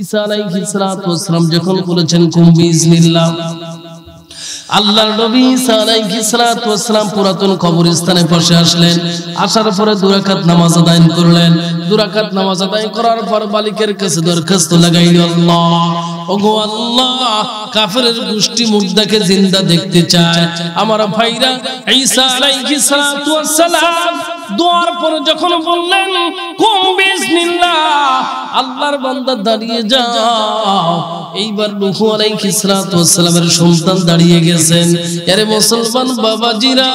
ঈসা আলাইহিস সালাতু ওয়াস সালাম যখন বলেছেন কুম বিইজনিল্লাহ, আল্লাহর নবী ঈসা আলাইহিস সালাতু ওয়াস সালাম পুরাতন কবরস্থানে বসে আসলেন। আসার পরে 2 রাকাত নামাজ আদায় করলেন। 2 রাকাত নামাজ আদায় করার পর মালিকের কাছে দরখাস্ত লাগাইল, আল্লাহ ওগো আল্লাহ, কাফেরের গোষ্ঠী মুর্দাকে জিন্দা দেখতে চায়। আমার ভাইরা ঈসা আলাইহিস সালাতু ওয়াস সালাম দোয়ার পরে যখন বললেন কুম বিইজনিল্লাহ, আল্লাহর বান্দা দাঁড়িয়ে যাও, এইবার নূহ আলাইহিস সালাতু ওয়াস সালামের সন্তান দাঁড়িয়ে গেছেন। আরে মুসলমান বাবাজিরা,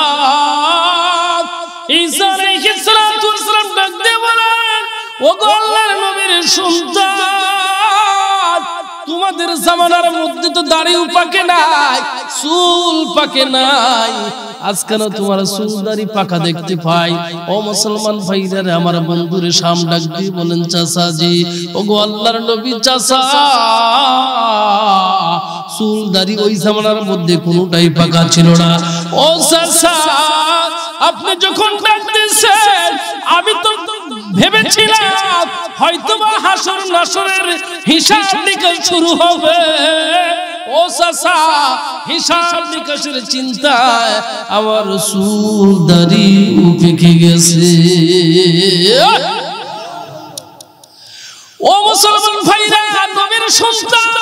ঈসা আলাইহিস সালাতু ওয়াস সালাম ডাক দিয়ে বলেন, ওগো আল্লাহর নবীর সন্তান, তোমাদের জামানার মধ্যে তো দাড়িও পাকে নাই, চুল পাকে নাই, আজকাল তোমার চুল দাড়ি পাকা দেখতে পাই। ও মুসলমান ভাইরা, আমার বন্ধুরে শাম ডাক দিয়ে বলেন, চাচা জি, ওগো আল্লাহর নবী চাচা, চুল দাড়ি ওই জামানার মধ্যে কোনোটাই পাকা ছিল না। ও চাচা, আপনি যখন ডাকতেছেন আমি তো ভেবেছিলাম হয়তোবা হাসর নাসরের হিসাব নিকাশ শুরু হবে। ও চাচা, হিসাব নিকাশের চিন্তায় আমার চুল দাড়ি পেকে গেছে। ও মুসলমান ভাইরা, নবীর সন্তান,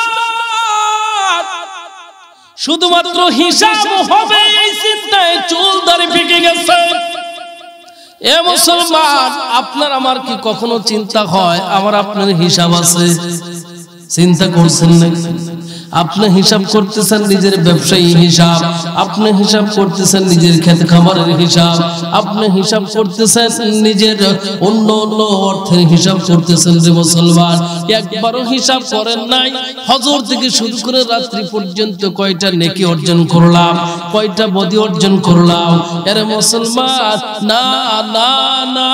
শুধুমাত্র হিসাব হবে এই চিন্তায় চুল দাড়ি পেকে গেছে। এ মুসলমান, আপনার আমার কি কখনো চিন্তা হয় আমার আপনার হিসাব আছে? চিন্তা করছেন না? আপনি হিসাব করতেছেন নিজের ব্যবসায়ী হিসাব, আপনি হিসাব করতেছেন নিজের খেত খামারের হিসাব, আপনি হিসাব করতেছেন নিজের অন্য অন্য অর্থের হিসাব করতেছেন। যে মুসলমান, একবারও হিসাব করেন নাই ফজর থেকে শুরু করে রাত্রি পর্যন্ত কয়টা নেকি অর্জন করলাম, কয়টা বদি অর্জন করলাম? আরে মুসলমান, না না না,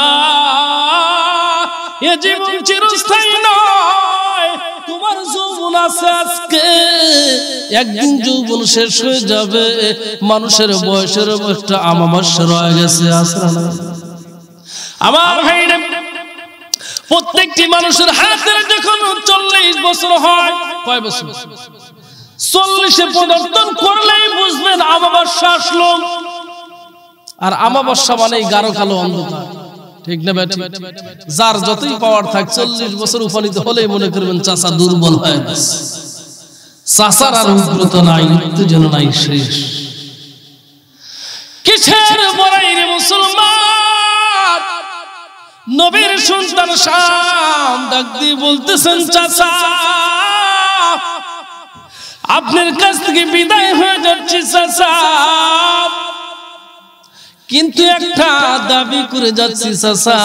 এ জীবন চিরস্থায়ী নয়। তোমার যৌবন আছে আজকে, একদিন যৌবন শেষ হয়ে যাবে। মানুষের বয়সের একটা আমাবস্যা রয়ে গেছে। আমার ভাইরা, প্রত্যেকটি মানুষের হাতের যখন 40 বছর হয়, কয় বছর? 40-এ পদার্পণ করলেই বুঝবেন আমাবস্যা আসলো। আর আমাবস্যা মানে গাঢ় কালো অন্ধকার, ঠিক না বেটি? যার যতই পাওয়ার থাক 40 বছর উপনীত হলেই মনে করবেন চাচা দুর্বল হয়ে গেছে, চাচার আর উগ্রতা নাই, উত্তেজনা নাই, শেষ। কিসের বড়াই রে মুসলমান? নবীর সন্তান শাম ডাক দিয়ে বলতেছেন, চাচা আপনার কাছ থেকে বিদায় হয়ে যাচ্ছি চাচা, কিন্তু একটা দাবি করে যাচ্ছি চাচা,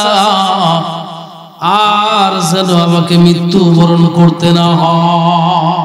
আর যেন আমাকে মৃত্যুবরণ করতে না হয়।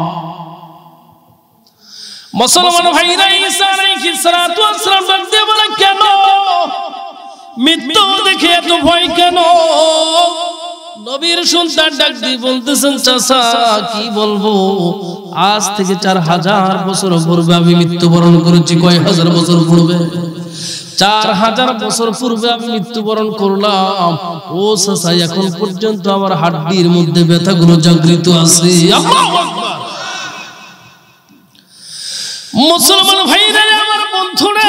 মুসলমান ভাইরা, ঈসা আলাইহিস সালাতু ওয়াস সালাম ডাক দিয়ে বলে, কেন মৃত্যু দেখে এত ভয় কেন? নবীর সন্তান ডাক দিয়ে বলতেছেন, চাচা কি বলবো, আজ থেকে 4000 বছর পূর্বে আমি মৃত্যুবরণ করেছি। কয় হাজার বছর পূর্বে? 4000 বছর পূর্বে আমি মৃত্যুবরণ করলাম। ও চাচা, এখন পর্যন্ত আমার হাড্ডির মধ্যে ব্যথাগুলো জাগৃত আছে। আল্লাহু আকবার। মুসলমান ভাইরা, আমার বন্ধুরা,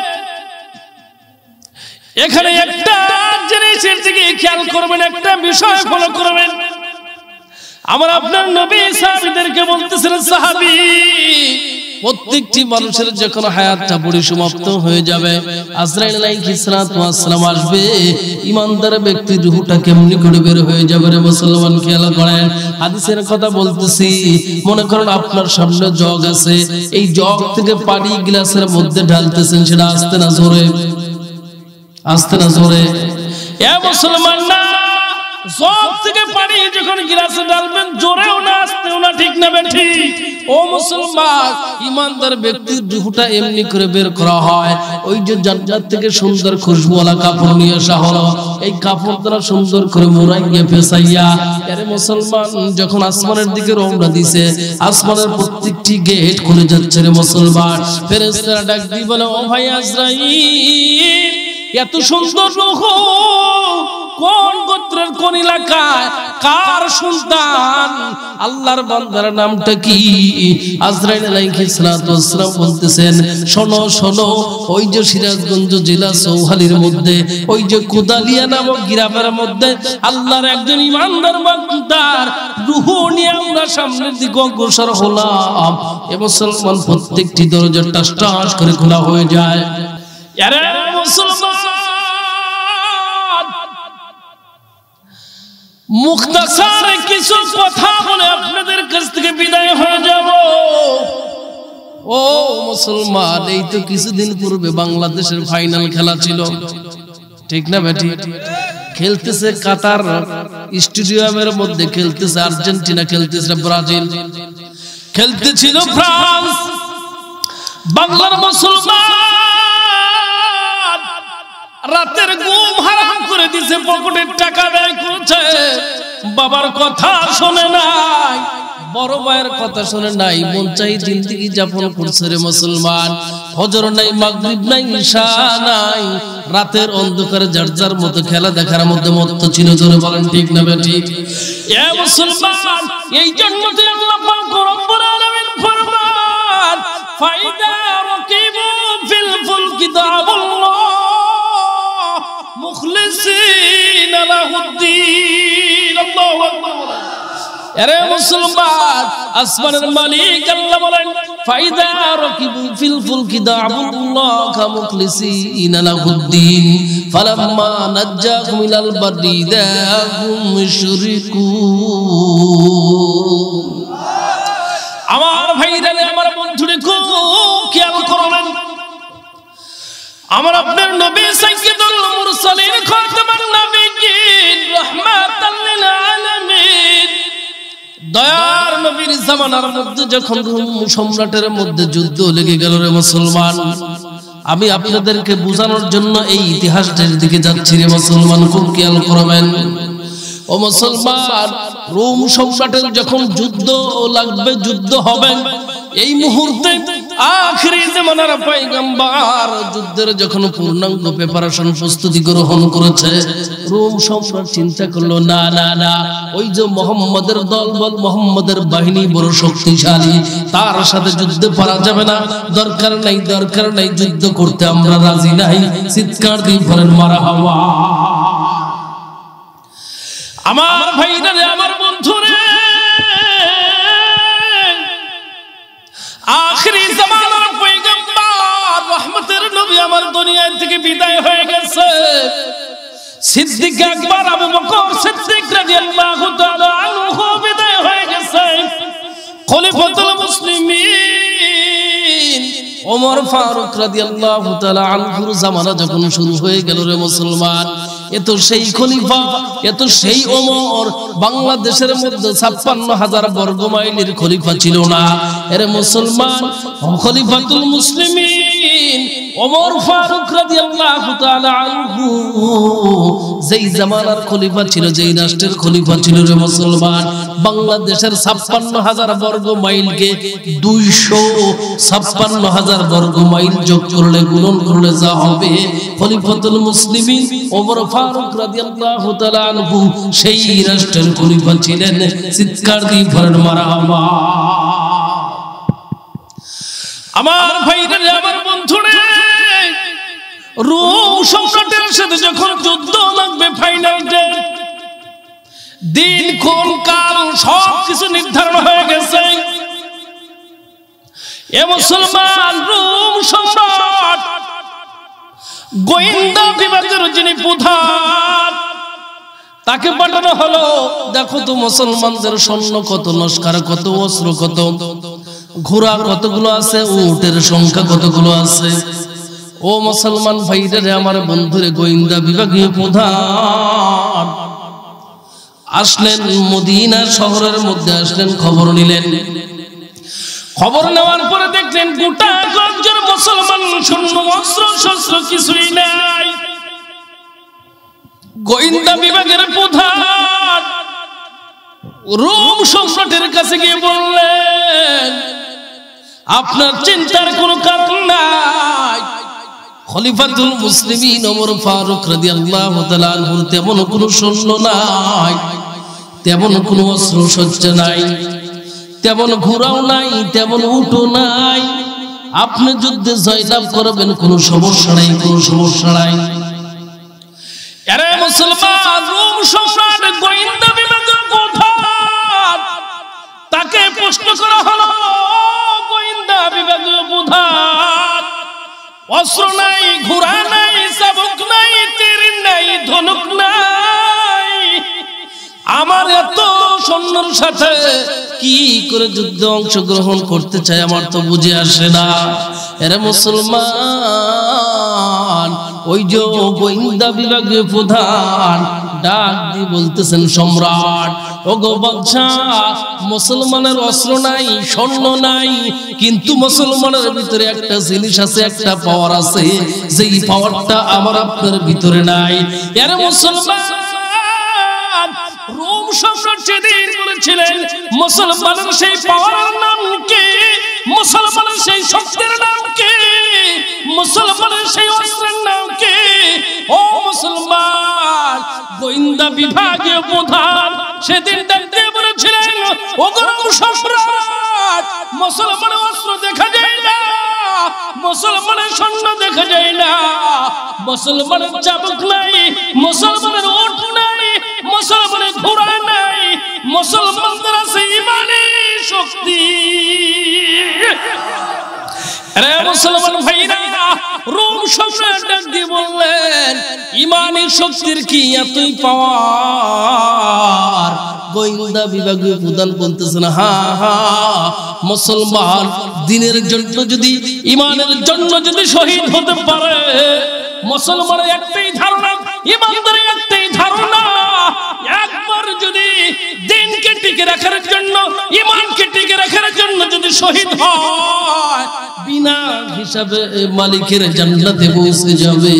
এখানে একটা জিনিসের দিকে খেয়াল করবেন, একটা বিষয় ফলো করবেন। আমার আপনার নবী সাহাবীদেরকে বলতেছেন, সাহাবী, প্রত্যেকটি মানুষের যখন হায়াতটা পরিসমাপ্ত হয়ে যাবে, আজরাইল আলাইহিস সালাতু ওয়াস সালাম আসবে, ইমানদার ব্যক্তির রূহটা কেমনি করে বের হয়ে যাবে রে মুসলমান, খেয়াল করেন। হাদিসের কথা বলতেছি, মনে করেন আপনার সামনে জগ আছে, এই জগ থেকে পানি গ্লাসের মধ্যে ঢালতেছেন, সেটা আস্তে না জোরে? আস্তে না জোরে? এ মুসলমান, না, জগ থেকে পানি যখন গ্লাসে ঢালবেন, জোরেও না আস্তেও না, ঠিক না বেঠি? ও মুসলমান, ইমানদার ব্যক্তির রূহটা এমনি করে বের করা হয়। ওই যে জান্নাত থেকে সুন্দর খুশবুওয়ালা কাপড় নিয়ে আসা হলো, এই কাপড় দ্বারা সুন্দর করে মোড়াইয়া ফেসাইয়া, আরে মুসলমান, যখন আসমানের দিকে রওনা দিছে, আসমানের প্রত্যেকটি গেট খুলে যাচ্ছে রে মুসলমান। ফেরেশতারা ডাক দিয়ে বলে, ও ভাই আজরাইল, এত সুন্দর রূহ কোন গোত্রের কোন এলাকায় কার সন্তান, আল্লাহর বান্দার নামটা কি? আজরাইল আলাইহিস সালাতু ওয়াস সালাম বলতেছেন, শোনো শোনো, ওই যে সিরাজগঞ্জ জেলা চৌহালির মধ্যে ওই যে কুদালিয়া নামক গ্রামের মধ্যে আল্লাহর একজন ইমানদার বান্দার রূহ নিয়ে আমরা সামনের দিকে অগ্রসর হলাম। এ মুসলমান প্রত্যেকটি দরজা টাস টাস করে খোলা হয়ে যায়। আরে মুসলমান, মুখতাসার কিছু কথা বলে আপনাদের কাছ থেকে বিদায় হয়ে যাব। ও মুসলমান, এই তো কিছুদিন পূর্বে বাংলাদেশের ফাইনাল খেলা ছিল, ঠিক না বেটি? খেলতেছে কাতার স্টেডিয়ামের মধ্যে, খেলতেছে আর্জেন্টিনা, খেলতেছে ব্রাজিল, খেলতেছিল ফ্রান্স। বাংলার মুসলমান রাতের ঘুম হারাম করে দিছে, পকেটের টাকা ব্যয় করছে, বাবার কথা শোনে নাই, বড় ভাইয়ের কথা শোনে নাই, মন চাই জিন্দেগি যাপন করছে রে মুসলমান। ফজর নাই, মাগরিব নাই, ঈশা নাই, রাতের অন্ধকারে যার যার মতো খেলা দেখার মধ্যে মত্ত ছিল। জোরে বলেন ঠিক না ঠিক? এ মুসলমান, এই জন্য তো আল্লাহ পাক রব্বুল আলামিন ফরমান, ফাইদা রাকিবু ফিল ফুলকি দা'আল্লাহ মুখলিসিনা লাহুদ্দিন। আল্লাহু আকবার। আরে মুসলমান, আসমানের মালিক আল্লাহ বলেন, ফাইদা রাকিবু ফিল ফুলকি দা'আল্লাহ মুখলিসিনা লাহুদ্দিন ফালাম্মা নাজ্জাকুম ইলাল বাররি ইদাহুম মুশরিকুন। আমার ভাইরা, আমার বন্ধুরা, খুব খেয়াল করবেন, আমার আপনার নবী সাইয়্যিদুল মুরসালিন খাতামুন নবিয়্যিন রাহমাতাল লিল আলামিন, দয়ার নবীর জামানার মধ্যে যখন রোম সম্রাটের মধ্যে যুদ্ধ লেগে গেল রে মুসলমান, আমি আপনাদেরকে বোঝানোর জন্য এই ইতিহাসের দিকে যাচ্ছি রে মুসলমান, খুব খেয়াল করবেন। ও মুসলমান, রোম সম্রাটের যখন যুদ্ধ লাগবে, যুদ্ধ হবে, এই মুহূর্তে আখিরি জামানার পয়গম্বর যুদ্ধের যখন পূর্ণাঙ্গ প্রিপারেশন প্রস্তুতি গ্রহণ করেছে, রোম সম্রাট চিন্তা করলো, না না না, ওই যে মুহাম্মাদের দলবল, মুহাম্মাদের বাহিনী বড় শক্তিশালী, তার সাথে যুদ্ধে পারা যাবে না, দরকার নাই, দরকার নাই, যুদ্ধ করতে আমরা রাজি নাই। চিৎকার দিয়ে বলেন মারহাবা। আমার ভাইরা, আমার বন্ধুরে, আখিরি জামানার পয়গম্বর রহমতের নবী আমার দুনিয়া থেকে বিদায় হয়ে গেছে। সিদ্দিক আকবর আবু বকর সিদ্দিক রাদিয়াল্লাহু তাআলা আনহু বিদায় হয়ে গেছে। খলিফাতুল মুসলিমিন ওমর ফারুক রাদিয়াল্লাহু তাআলা আনহুর জামানা যখন শুরু হয়ে গেল রে মুসলমান, এ তো সেই খলিফা, এ তো সেই ওমর, বাংলাদেশের মধ্যে ৫৬,০০০ বর্গ মাইলের খলিফা ছিল না এর মুসলমান। খলিফাতুল মুসলিমিন ওমর ফারুক রাদিয়াল্লাহু তাআলা আনহু যেই জামানার খলিফা ছিল, যেই রাষ্ট্রের খলিফা ছিল রে মুসলমান, বাংলাদেশের ৫৬,০০০ বর্গ মাইলকে ২৫৬,০০০ বর্গ মাইল যোগ করলে, গুণন করলে যা হবে, খলিফাতুল মুসলিমিন ওমর ফারুক রাদিয়াল্লাহু তাআলা আনহু সেই রাষ্ট্রের খলিফা ছিলেন। চিৎকার দিয়ে বলেন মারহাবা। আমার ভাইরা, আমার বন্ধুরা, রোম সম্রাটের সাথে যখন যুদ্ধ লাগবে, ফাইনাল ডে, দিন কোন কাল সবকিছু নির্ধারণ হয়ে গেছে। এ মুসলমান, রোম সম্রাট গোয়েন্দা বিভাগের যিনি প্রধান, তাকে পাঠানো হলো, দেখো তো মুসলমানদের সৈন্য কত, লস্কর কত, অস্ত্র কত, ঘোড়া কতগুলো আছে, উটের সংখ্যা কতগুলো আছে। ও মুসলমান ভাইরা, আমার বন্ধুরে, গোয়েন্দা বিভাগীয় প্রধান আসলেন, মদিনা শহরের মধ্যে আসলেন, খবর নিলেন। খবর নেওয়ার পরে দেখলেন গোটা গঞ্জের মুসলমান সৈন্য, অস্ত্র শস্ত্র কিছুই নাই। গোয়েন্দা বিভাগের প্রধান রোম সম্রাটের কাছে গিয়ে বললেন, আপনার চিন্তার কোনো কারণ নাই, খলিফাতুল মুসলিমিন ওমর ফারুক রাদিয়াল্লাহু তাআলা আনহুর তেমন কোনো সৈন্য নাই, তেমন কোনো অস্ত্র সজ্জা নাই, তেমন ঘোড়াও নাই, তেমন উটও নাই। আপনি যুদ্ধে জয়লাভ করবেন, কোনো সমস্যা নাই, কোনো সমস্যা নাই। আরে মুসলমান, রোম সম্রাট গোয়েন্দা বিভাগের প্রধান, তাকে প্রশ্ন করা হলো, গোয়েন্দা বিভাগের প্রধান, অস্ত্র নাই, ঘোড়া নাই, চাবুক নাই, তীর নাই, ধনুক নাই, আমার এত সৈন্যর সাথে কি করে যুদ্ধে অংশগ্রহণ করতে চাই, আমার তো বুঝে আসে না। এরা মুসলমান, ওই যে গোয়েন্দা বিভাগের প্রধান ডাক দিয়ে বলতেছেন, সম্রাট, ও গো বাদশাহ, মুসলমানের অস্ত্র নাই, সৈন্য নাই, কিন্তু মুসলমানের ভিতরে একটা জিনিস আছে, একটা পাওয়ার আছে, যেই পাওয়ারটা আমার আপনার ভিতরে নাই। এরা মুসলমান, রোম সম্রাট যেদিন বলেছিলেন মুসলমানের সেই পাওয়ারের নাম কি, মুসলমানের সেই শক্তির নাম কি, মুসলমানের সেই অস্ত্রের নাম কি, ও মুসলমান, গোয়েন্দা বিভাগীয় প্রধান সেদিন দেখতে বলেছিলেন, ও রোম সম্রাট, মুসলমানের অস্ত্র দেখা যায় না, মুসলমানের সৈন্য দেখা যায় না, মুসলমানের চাবুক নাই, মুসলমানের উট নাই, মুসলমানের ঘোড়া নাই, মুসলমানদের আছে ইমানি শক্তি। আরে মুসলমান ভাইরা, রোম সম্রাট ডাক দিয়ে বললেন, ইমানি শক্তির কি এতই পাওয়ার? গোয়েন্দা বিভাগীয় প্রধান বলতেছেন, হ্যাঁ হ্যাঁ, মুসলমান দিনের জন্য যদি, ইমানের জন্য যদি শহীদ হতে পারে, মুসলমানের একটাই ধারণা, ইমানদারের একটাই ধারণা, একবার যদি দিনকে টিকে রাখার জন্য, ইমানকে টিকে রাখার জন্য যদি শহীদ হয়, বিনা হিসাবে মালিকের জান্নাতে পৌঁছে যাবে।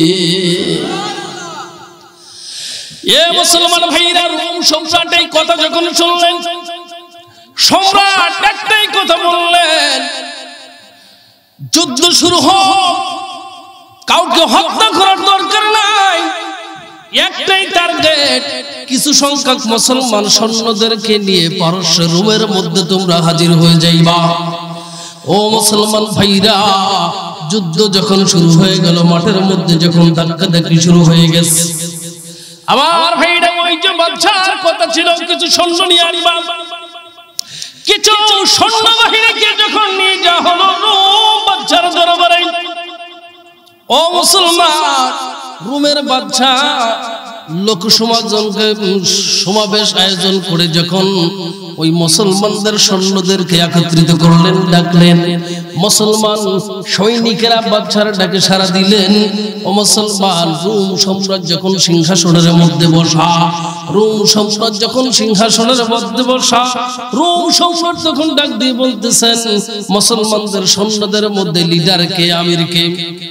এ মুসলমান ভাইরা, রোম সম্রাট এই কথা যখন শুনলেন, সম্রাট একটাই কথা বললেন, যুদ্ধ শুরু হোক, কাউকে হত্যা করার দরকার নাই, একটাই টার্গেট, কিছু সংখ্যক মুসলমান সৈন্যদেরকে নিয়ে পারস্য রোমের মধ্যে তোমরা হাজির হয়ে যাইবা। ও মুসলমান ভাইরা, যুদ্ধ যখন শুরু হয়ে গেল, মাঠের মধ্যে যখন ধাক্কাধাক্কি শুরু হয়ে গেছে, আমার ভাইরা, ওই যে বাদশার কথা ছিল কিছু সৈন্য নিয়ে আনিবা, কিছু সৈন্য বাহিনীকে যখন নিয়ে যাওয়া হলো রোম বাদশার দরবারে, ও মুসলমান, রোমের বাদশা লোক সমাবেশ আয়োজন করে যখন ওই মুসলমানদের সৈন্যদেরকে একত্রিত করলেন, ডাকলেন, মুসলমান সৈনিকেরা বাদশার ডাকে সাড়া দিলেন। ও মুসলমান, রোম সম্রাট যখন সিংহাসনের মধ্যে বসা, রোম সম্রাট যখন সিংহাসনের মধ্যে বসা, রোম সম্রাট তখন ডাক দিয়ে বলতেছেন, মুসলমানদের সৈন্যদের মধ্যে লিডার কে, আমির কে?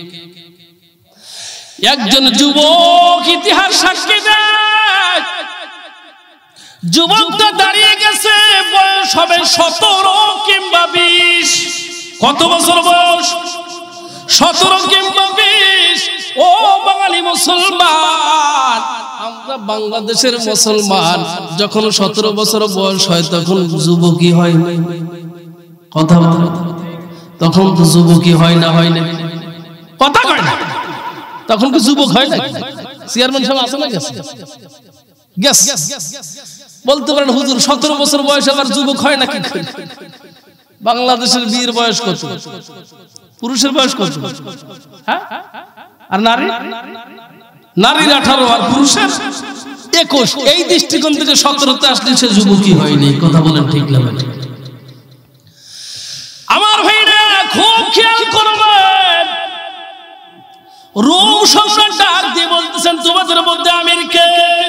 একজন যুবক ইতিহাস সাক্ষী দেয়, যুবকটা দাঁড়িয়ে গেছে, বয়স হবে 17 কিংবা 20। কত বছর বয়স? 17 কিংবা 20। ও বাঙালি মুসলমান, আমরা বাংলাদেশের মুসলমান, যখন 17 বছর বয়স হয় তখন যুবকই হয় না, কথা বলে, তখন তো যুবকই হয় না, হয় না, কথা কয় না, তখন কি যুবক হয় না? চেয়ারম্যান সাহেব আছে না? গেছে বলতে পারেন, হুজুর 17 বছর বয়স আবার যুবক হয় নাকি? বাংলাদেশের বিয়ের বয়স কত? পুরুষের বয়স কত? হ্যাঁ, আর নারী, নারীর 18 আর পুরুষের 21। এই দৃষ্টিকোণ থেকে 17তে আসলে সে যুবকই হয়নি, কথা বলেন ঠিক না? আমার ভাইরা খুব খেয়াল করবেন, রোম সম্রাট ডাক দিয়ে বলতেছেন, তোমাদের মধ্যে আমির কে?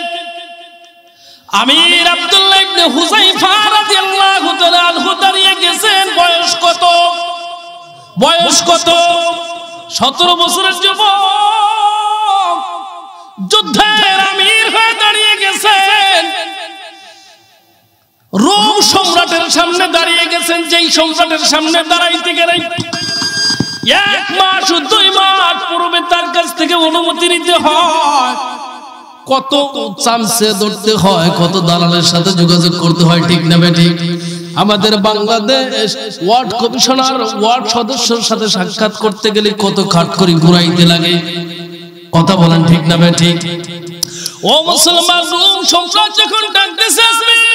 আমির আব্দুল্লাহ ইবনে হুযায়ফা রাদিয়াল্লাহু তাআলা আনহু দাঁড়িয়ে গেছেন। বয়স কত? বয়স কত? 17 বছরের যুবক, যুদ্ধের আমির হয়ে দাঁড়িয়ে গেছেন, রোম সম্রাটের সামনে দাঁড়িয়ে গেছেন। যেই সম্রাটের সামনে দাঁড়াইতে গেলেন এক মাস 2 মাস পূর্বে তার কাছ থেকে অনুমতি নিতে হয়, কত চামচে ধরতে হয়, কত দালালের সাথে যোগাযোগ করতে হয়, ঠিক না ঠিক? আমাদের বাংলাদেশ ওয়ার্ড কমিশনার ওয়ার্ড সদস্যের সাথে সাক্ষাৎ করতে গেলে কত খাটখড়ি ঘুরাইতে লাগে, কথা বলেন ঠিক না ঠিক? ও মুসলমান, রোম সম্রাট যখন ডাকতেছে,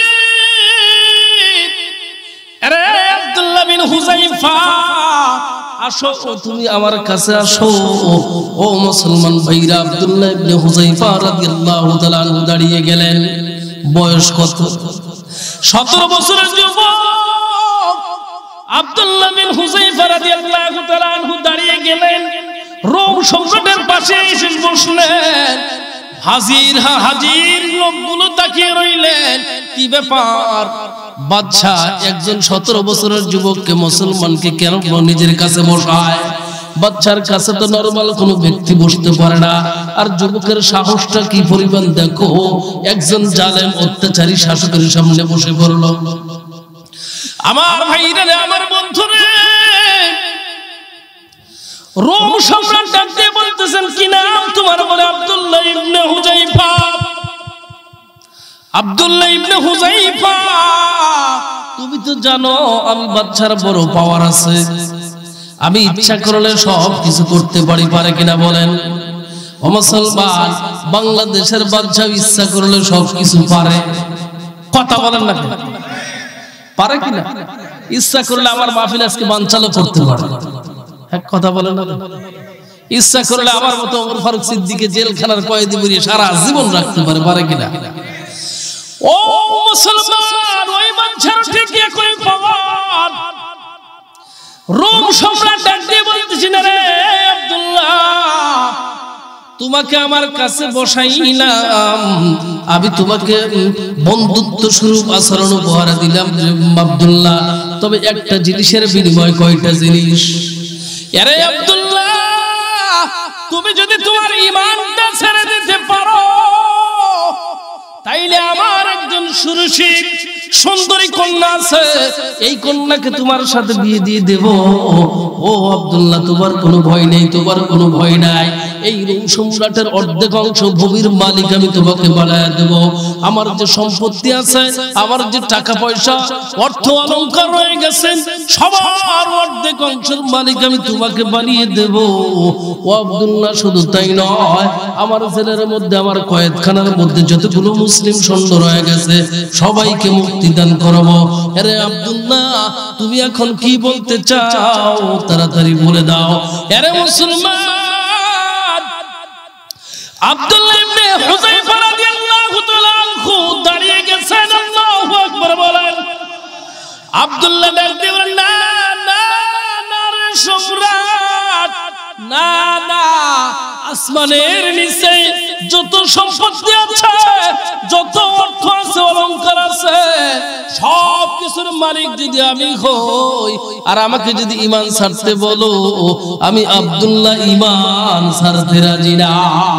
আরে আব্দুল্লাহ বিন হুযায়ফা আসো, তুমি আমার কাছে আসো। ও মুসলমান ভাইরা, আব্দুল্লাহ ইবনে হুযায়ফা রাদিয়াল্লাহু তাআলা আনহু দাঁড়িয়ে গেলেন। বয়স কত? 17 বছরের যুবক আব্দুল্লাহ বিন হুযায়ফা রাদিয়াল্লাহু তাআলা আনহু দাঁড়িয়ে গেলেন। রোম সম্রাটের পাশে এসে বসলেন। হাজির লোকগুলো তাকিয়ে রইলেন, কি ব্যাপার? বাদশা একজন 17 বছরের যুবককে, মুসলমানকে কেন নিজের কাছে বসায়? বাচ্চার কাছে তো নরমাল কোনো ব্যক্তি বসতে পারে না। আর যুবকের সাহসটা কি পরিমাণ দেখো, একজন জালেম অত্যাচারী শাসকের সামনে বসে পড়ল। আমার ভাইরা, আমার বন্ধুরা, রোম সম্রাট ডাকতে বলতেছেন, কি নাম তোমার? বলে আব্দুল্লাহ ইবনে হুযায়ফা। আব্দুল্লাহ ইবনে হুযায়ফা, তুমি তো জানো আমি বাদশার বড় পাওয়ার আছে, আমি ইচ্ছা করলে সব কিছু করতে পারি, পারে কিনা বলেন? ও মুসলমান, বাংলাদেশের বাদশা ইচ্ছা করলে সব কিছু পারে, কথা বলেন না, পারে কিনা? ইচ্ছা করলে আমার মাহফিল আজকে বানচালও করতে পারে, এক কথা বলেন না? ইচ্ছা করলে আমার মতো ওমর ফারুক সিদ্দিকে জেলখানার কয়েদি বানিয়ে সারা জীবন রাখতে পারে, পারে কিনা? ও মুসলমান, ওই বাদশার ঠিক একই পাওয়ার। রোম সম্রাট ডাক দিয়ে বলতেছেন, রে আব্দুল্লাহ, তোমাকে আমার কাছে বসাইলাম, আমি তোমাকে বন্ধুত্ব স্বরূপ আচরণ উপহার দিলাম আব্দুল্লাহ, তবে একটা জিনিসের বিনিময় কয়টা জিনিস। আরে আব্দুল্লাহ, তুমি যদি তোমার ঈমানটা ছেড়ে দিতে পারো, তাইলে আমার একজন সুরুষী সুন্দরী কন্যা আছে, এই কন্যাকে তোমার সাথে বিয়ে দিয়ে দেব। ও আব্দুল্লাহ, তোমার কোনো ভয় নেই, তোমার কোনো ভয় নাই। এই রোম সম্রাটের অর্ধেক অংশ ভূমির মালিক আমি তোমাকে বানায় দেব। আমার যে সম্পত্তি আছে, আমার যে টাকা পয়সা অর্থ অলংকার রয়ে গেছে, সবার অর্ধেক অংশের মালিক আমি তোমাকে বানিয়ে দেব। ও আব্দুল্লাহ, শুধু তাই নয়, আমার জেলের মধ্যে, আমার কয়েদখানার মধ্যে যতগুলো মুসলিম সৈন্য রয়ে গেছে সবাইকে মুক্তি দান করব। আরে আব্দুল্লাহ, তুমি এখন কি বলতে চাও, তাড়াতাড়ি বলে দাও। আরে মুসলমান, আব্দুল্লাহ ইবনে হুযায়ফা রাদিয়াল্লাহু তাআলা আনহু দাঁড়িয়ে গেছেন। আল্লাহু আকবার বলেন। আব্দুল্লাহ ডাক দিয়ে বলেন, না না না রে সম্রাট, না না, আসমানের নিচে যত সম্পত্তি আছে, যত অর্থ আছে, অলংকার আছে, সব কিছুর মালিক যদি আমি হই, আর আমাকে যদি ঈমান ছাড়তে বলো, আমি আব্দুল্লাহ ঈমান ছাড়তে রাজি না।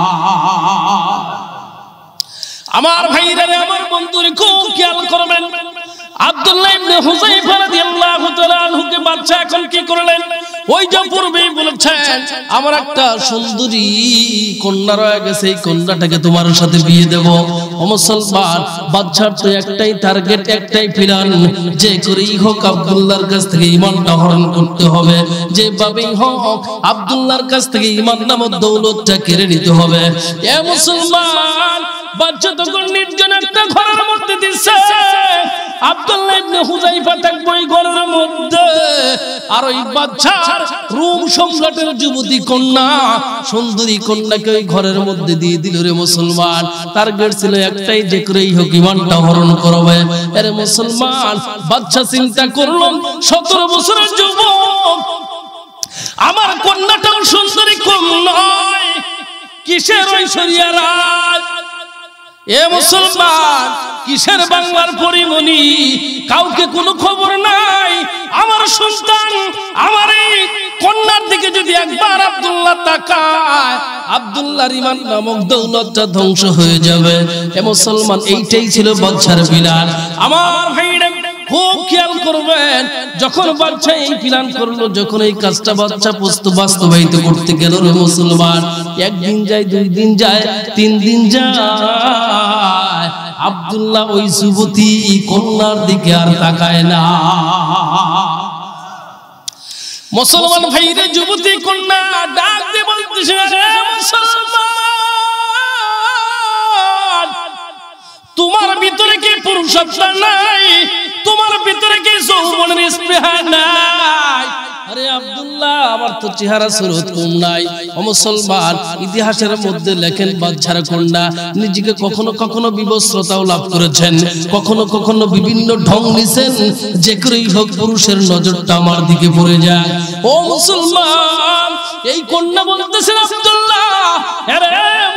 আমার ভাইরা, আমার বন্ধুরা, খুব খেয়াল করবেন। আব্দুল্লাহ ইবনে হুযায়ফা রাদিয়াল্লাহু তাআলা আনহুকে বাদশা এখন কি করলেন? ওই যে পূর্বেই বলেছেন, আমার একটা সুন্দরী কন্যা রয়ে গেছে, এই কন্যাটাকে তোমার সাথে বিয়ে দেব। ও মুসলমান, বাদশার তো একটাই টার্গেট, একটাই প্ল্যান, যে করেই হোক আব্দুল্লাহর কাছ থেকে ঈমানটা হরণ করতে হবে, যেভাবেই হোক আব্দুল্লাহর কাছ থেকে ঈমান নামক দৌলতটা কেড়ে নিতে হবে। এ মুসলমান, বাদশা তখন নির্জন একটা ঘরের মধ্যে দিচ্ছে, আব্দুল্লাহ ইবনে হুযায়ফা থাকবে ওই ঘরের মধ্যে, আর ওই বাদশার রোম সম্রাটের যুবতী কন্যা, সুন্দরী কন্যাকে ওই ঘরের মধ্যে দিয়ে দিল। রে মুসলমান, টার্গেট ছিল একটাই, যে করেই হোক ঈমানটা হরণ করবে। আরে মুসলমান, বাদশা চিন্তা করল, 17 বছরের যুবক, আমার কন্যাটাও সুন্দরী কম নয়, কিসের ঐশ্বরিয়া রাজ? এ মুসলমান, কিসের বাংলার পরিমণি, কাউকে কোনো খবর নাই। আমার সন্তান, আমার এই কন্যার দিকে যদি একবার আব্দুল্লাহ তাকায়, আব্দুল্লাহর ঈমান নামক দৌলতটা ধ্বংস হয়ে যাবে। এ মুসলমান, এইটাই ছিল বাদশার প্ল্যান। আমার ভাইরা, খুব খেয়াল করবেন, যখন বাচ্চা এই প্ল্যান করলো, যখন এই কাজটা বাচ্চা বাস্তবায়িত করতে গেল রে মুসলমান, একদিন যায়, 2 দিন যায়, 3 দিন যায়, আব্দুল্লাহ ওই যুবতী কন্যার দিকে আর তাকায় না। মুসলমান ভাইরে, যুবতী কন্যা ডাক দিয়ে বলতেছে, মুসলমান, তোমার ভিতরে কি পুরুষত্ব নাই? তোমার ভিতরে কি যৌবনের স্পৃহা নাই? আরে আব্দুল্লাহ, আমার তো চেহারা সুরত কম নাই। ও মুসলমান, ইতিহাসের মধ্যে লেখেন বাচ্চারা কন্যা নিজেকে কখনো কখনো বিবস্ত্রতাও লাভ করেছেন, কখনো কখনো বিভিন্ন ঢং নিছেন, যে করেই হোক পুরুষের নজরটা আমার দিকে পড়ে যায়। ও মুসলমান, এই কন্যা বলতেছেন, আব্দুল্লাহ, আরে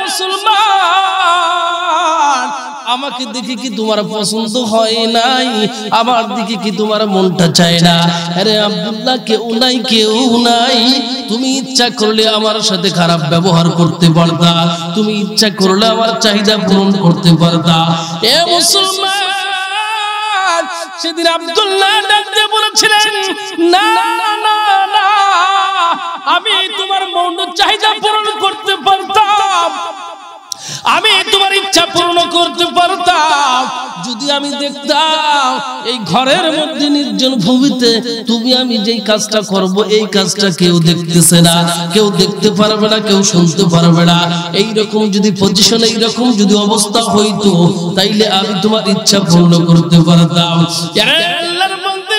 মুসলমান, আমাকে দেখে কি তোমার পছন্দ হয় নাই? আমার দিকে কি তোমার মনটা চায় না? আরে আব্দুল্লাহ, কেউ নাই, কেউ নাই। তুমি ইচ্ছা করলে আমার সাথে খারাপ ব্যবহার করতে পারতা, তুমি ইচ্ছা করলে আমার চাহিদা পূরণ করতে পারতা। এ মুসলমান, সেদিন আব্দুল্লাহ ডাক দিয়ে বলেছিলেন, না না না, আমি তোমার মন চাহিদা পূরণ করতে পারতাম, আমি তোমার ইচ্ছা পূর্ণ করতে পারতাম যদি আমি দেখতাম এই ঘরের মধ্যে নির্জন ভূমিতে তুমি আমি যেই কাজটা করব, এই কাজটা কেউ দেখতেছে না, কেউ দেখতে পারবে না, কেউ শুনতে পারবে না। এইরকম যদি পজিশন, এইরকম যদি অবস্থা হইতো, তাইলে আমি তোমার ইচ্ছা পূর্ণ করতে পারতাম। আল্লাহর বান্দা,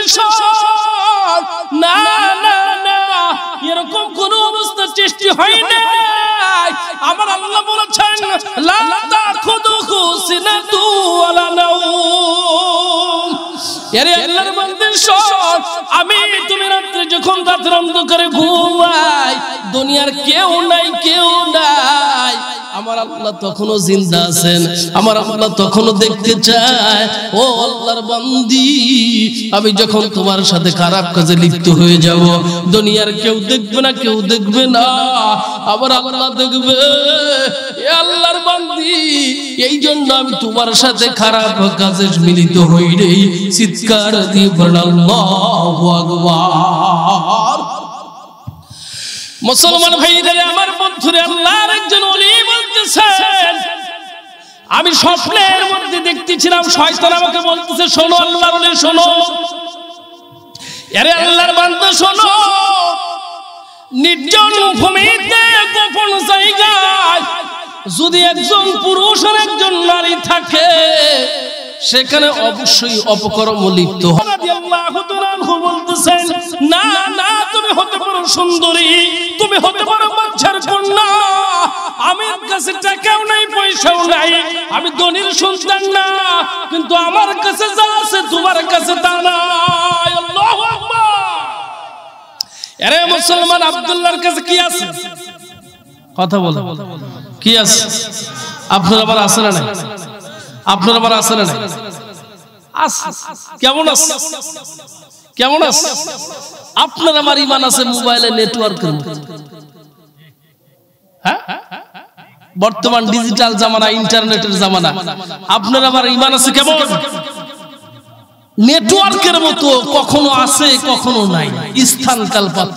না না না, এরকম কোন অবস্থা সৃষ্টি হয় না। আমার আল্লাহ বলেছেন, লা তাখুযুহু সিনাতু ওয়ালা নাওম। আরে আল্লাহর বান্দা, শোন, আমি তুমি রাতে যখন রাতের অন্ধকারে ঘুমাই, দুনিয়ার কেউ নাই, কেউ নাই, আমার আল্লাহ তখনও জিন্দা আছেন, আমার আল্লাহ তখনও দেখতে চায়। ও আল্লাহর বান্দি, আমি যখন তোমার সাথে খারাপ কাজে লিপ্ত হয়ে যাব, দুনিয়ার কেউ দেখবে না, কেউ দেখবে না, আমার আল্লাহ দেখবে। এ আল্লাহর বান্দি, এই জন্য আমি তোমার সাথে খারাপ কাজে মিলিত হই রে। চিৎকার দিয়ে বলেন আল্লাহু আকবার। মুসলমান ভাইদের, আমার বন্ধুরে, আল্লাহর একজন ওলি বলতেছেন, আমি স্বপ্নের মধ্যে দেখতেছিলাম, শয়তান আমাকে বলতেছে, শোনো আল্লাহর ওলি, শোনো। আরে আল্লাহর বান্দা, শোনো, নির্জন ভূমিতে গোপন জায়গায় যদি একজন পুরুষ আর একজন নারী থাকে, সেখানে অবশ্যই অপকর্ম লিপ্ত হবে। রাদিয়াল্লাহু তাআলা বলতেছেন, না না, তুমি হতে পারো সুন্দরী, তুমি হতে পারো বাচ্চার কন্যা, আমার কাছে টাকাও নাই, পয়সাও নাই, আমি ধনীর সন্তান না, কিন্তু আমার কাছে যা আছে তোমার কাছে তা নাই। আল্লাহু আকবার। আরে মুসলমান, আব্দুল্লাহর কাছে কি আছে? কথা বলো, কি আছে? আপনার আবার আছে না নাই? আপনার আবার আছে না নাই? কেমন আছে? কেমন আছে? আপনার আমার ঈমান আছে মোবাইলে নেটওয়ার্কের মধ্যে। হ্যাঁ, বর্তমান ডিজিটাল জামানা, ইন্টারনেটের জামানা, আপনার আমার ঈমান আছে কেমন? নেটওয়ার্কের মতো, কখনো আছে, কখনো নাই, স্থান কাল পাত্র।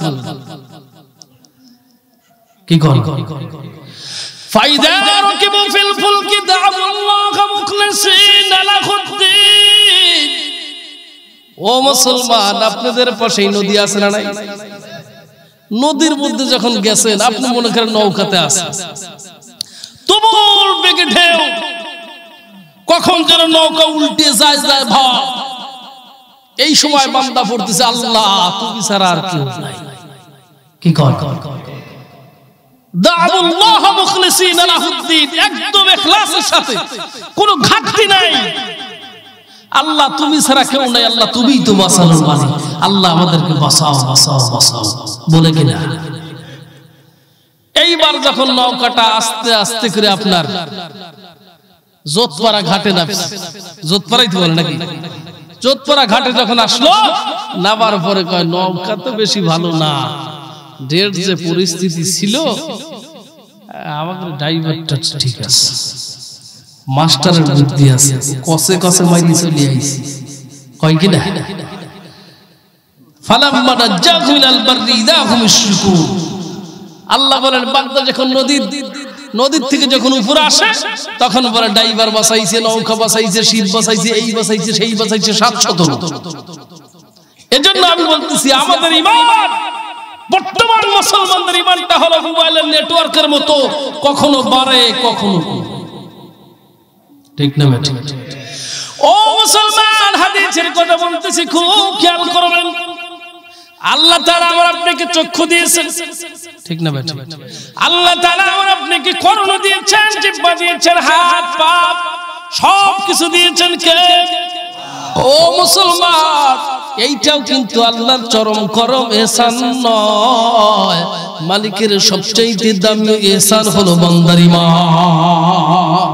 কি কর ফাইদা রাকিবু ফিল ফুলকি দা'আল্লাহ মুখলিসিনা লাহুদ্দিন। ও মুসলমান, আপনাদের পাশেই নদী আছে না নাই? নদীর মধ্যে যখন গেছেন, আপনি মনে করেন নৌকাতে আছেন, তুমুল বেগে ঢেউ, কখন যেন নৌকা উল্টে যায় যায় ভাব। এই সময় বান্দা পড়তেছে, আল্লাহ তুমি ছাড়া আর কেউ নাই। কি কর দা'আল্লাহ মুখলিসিনা লাহুদ্দিন, একদম ইখলাসের সাথে, কোনো ঘাটতি নাই। আল্লাহ তুমি ছাড়া কেউ নাই, আল্লাহ তুমিই তো বাঁচানোর মালিক, আল্লাহ আমাদেরকে বাঁচাও বাঁচাও বাঁচাও বলে কিনা। এইবার যখন নৌকাটা আস্তে আস্তে করে আপনার যোধপাড়া ঘাটে নামছে, যোধপাড়াই তো বলে নাকি, যোধপাড়া ঘাটে যখন আসলো, নামার পরে কয়, নৌকা তো বেশি ভালো না, ডেট যে পরিস্থিতি ছিল, আমাদের ড্রাইভারটা ঠিক আছে, মাস্টারের বুদ্ধি আছে, কসে কসে মাইরি চলে আইছি। কয় কি না? ফালাম্মা নাজ্জাহুম ইলাল বাররি ইযা হুম ইশরিকুন। আল্লাহ বলেন বান্দা যখন নদীর থেকে যখন উপরে আসে তখন বলে ড্রাইভার বাঁচাইছে, নৌকা বাঁচাইছে, শীত বাঁচাইছে, এই বাঁচাইছে, সেই বাঁচাইছে, 700। এজন্য আমি বলতেছি আমাদের ঈমান, বর্তমান মুসলমানদের ঈমানটা হলো মোবাইলের নেটওয়ার্কের মতো, কখনো বাড়ে কখনো কমে। ঠিক না বেটা? ও মুসলমান, হাদিসের কথা বলতেছি, খুব খেয়াল করবেন। আল্লাহ তাআলা আমার আপনাকে চক্ষু দিয়েছেন, ঠিক না বেটা? আল্লাহ তাআলা আমার আপনাকে কর্ণ দিয়েছেন, জিহ্বা দিয়েছেন, হাত পা সব কিছু দিয়েছেন কে? ও মুসলমান, এইটাও কিন্তু আল্লাহর চরম করম ihsan নয়। মালিকের সবচেয়ে দামি ihsan হলো বান্দার ঈমান।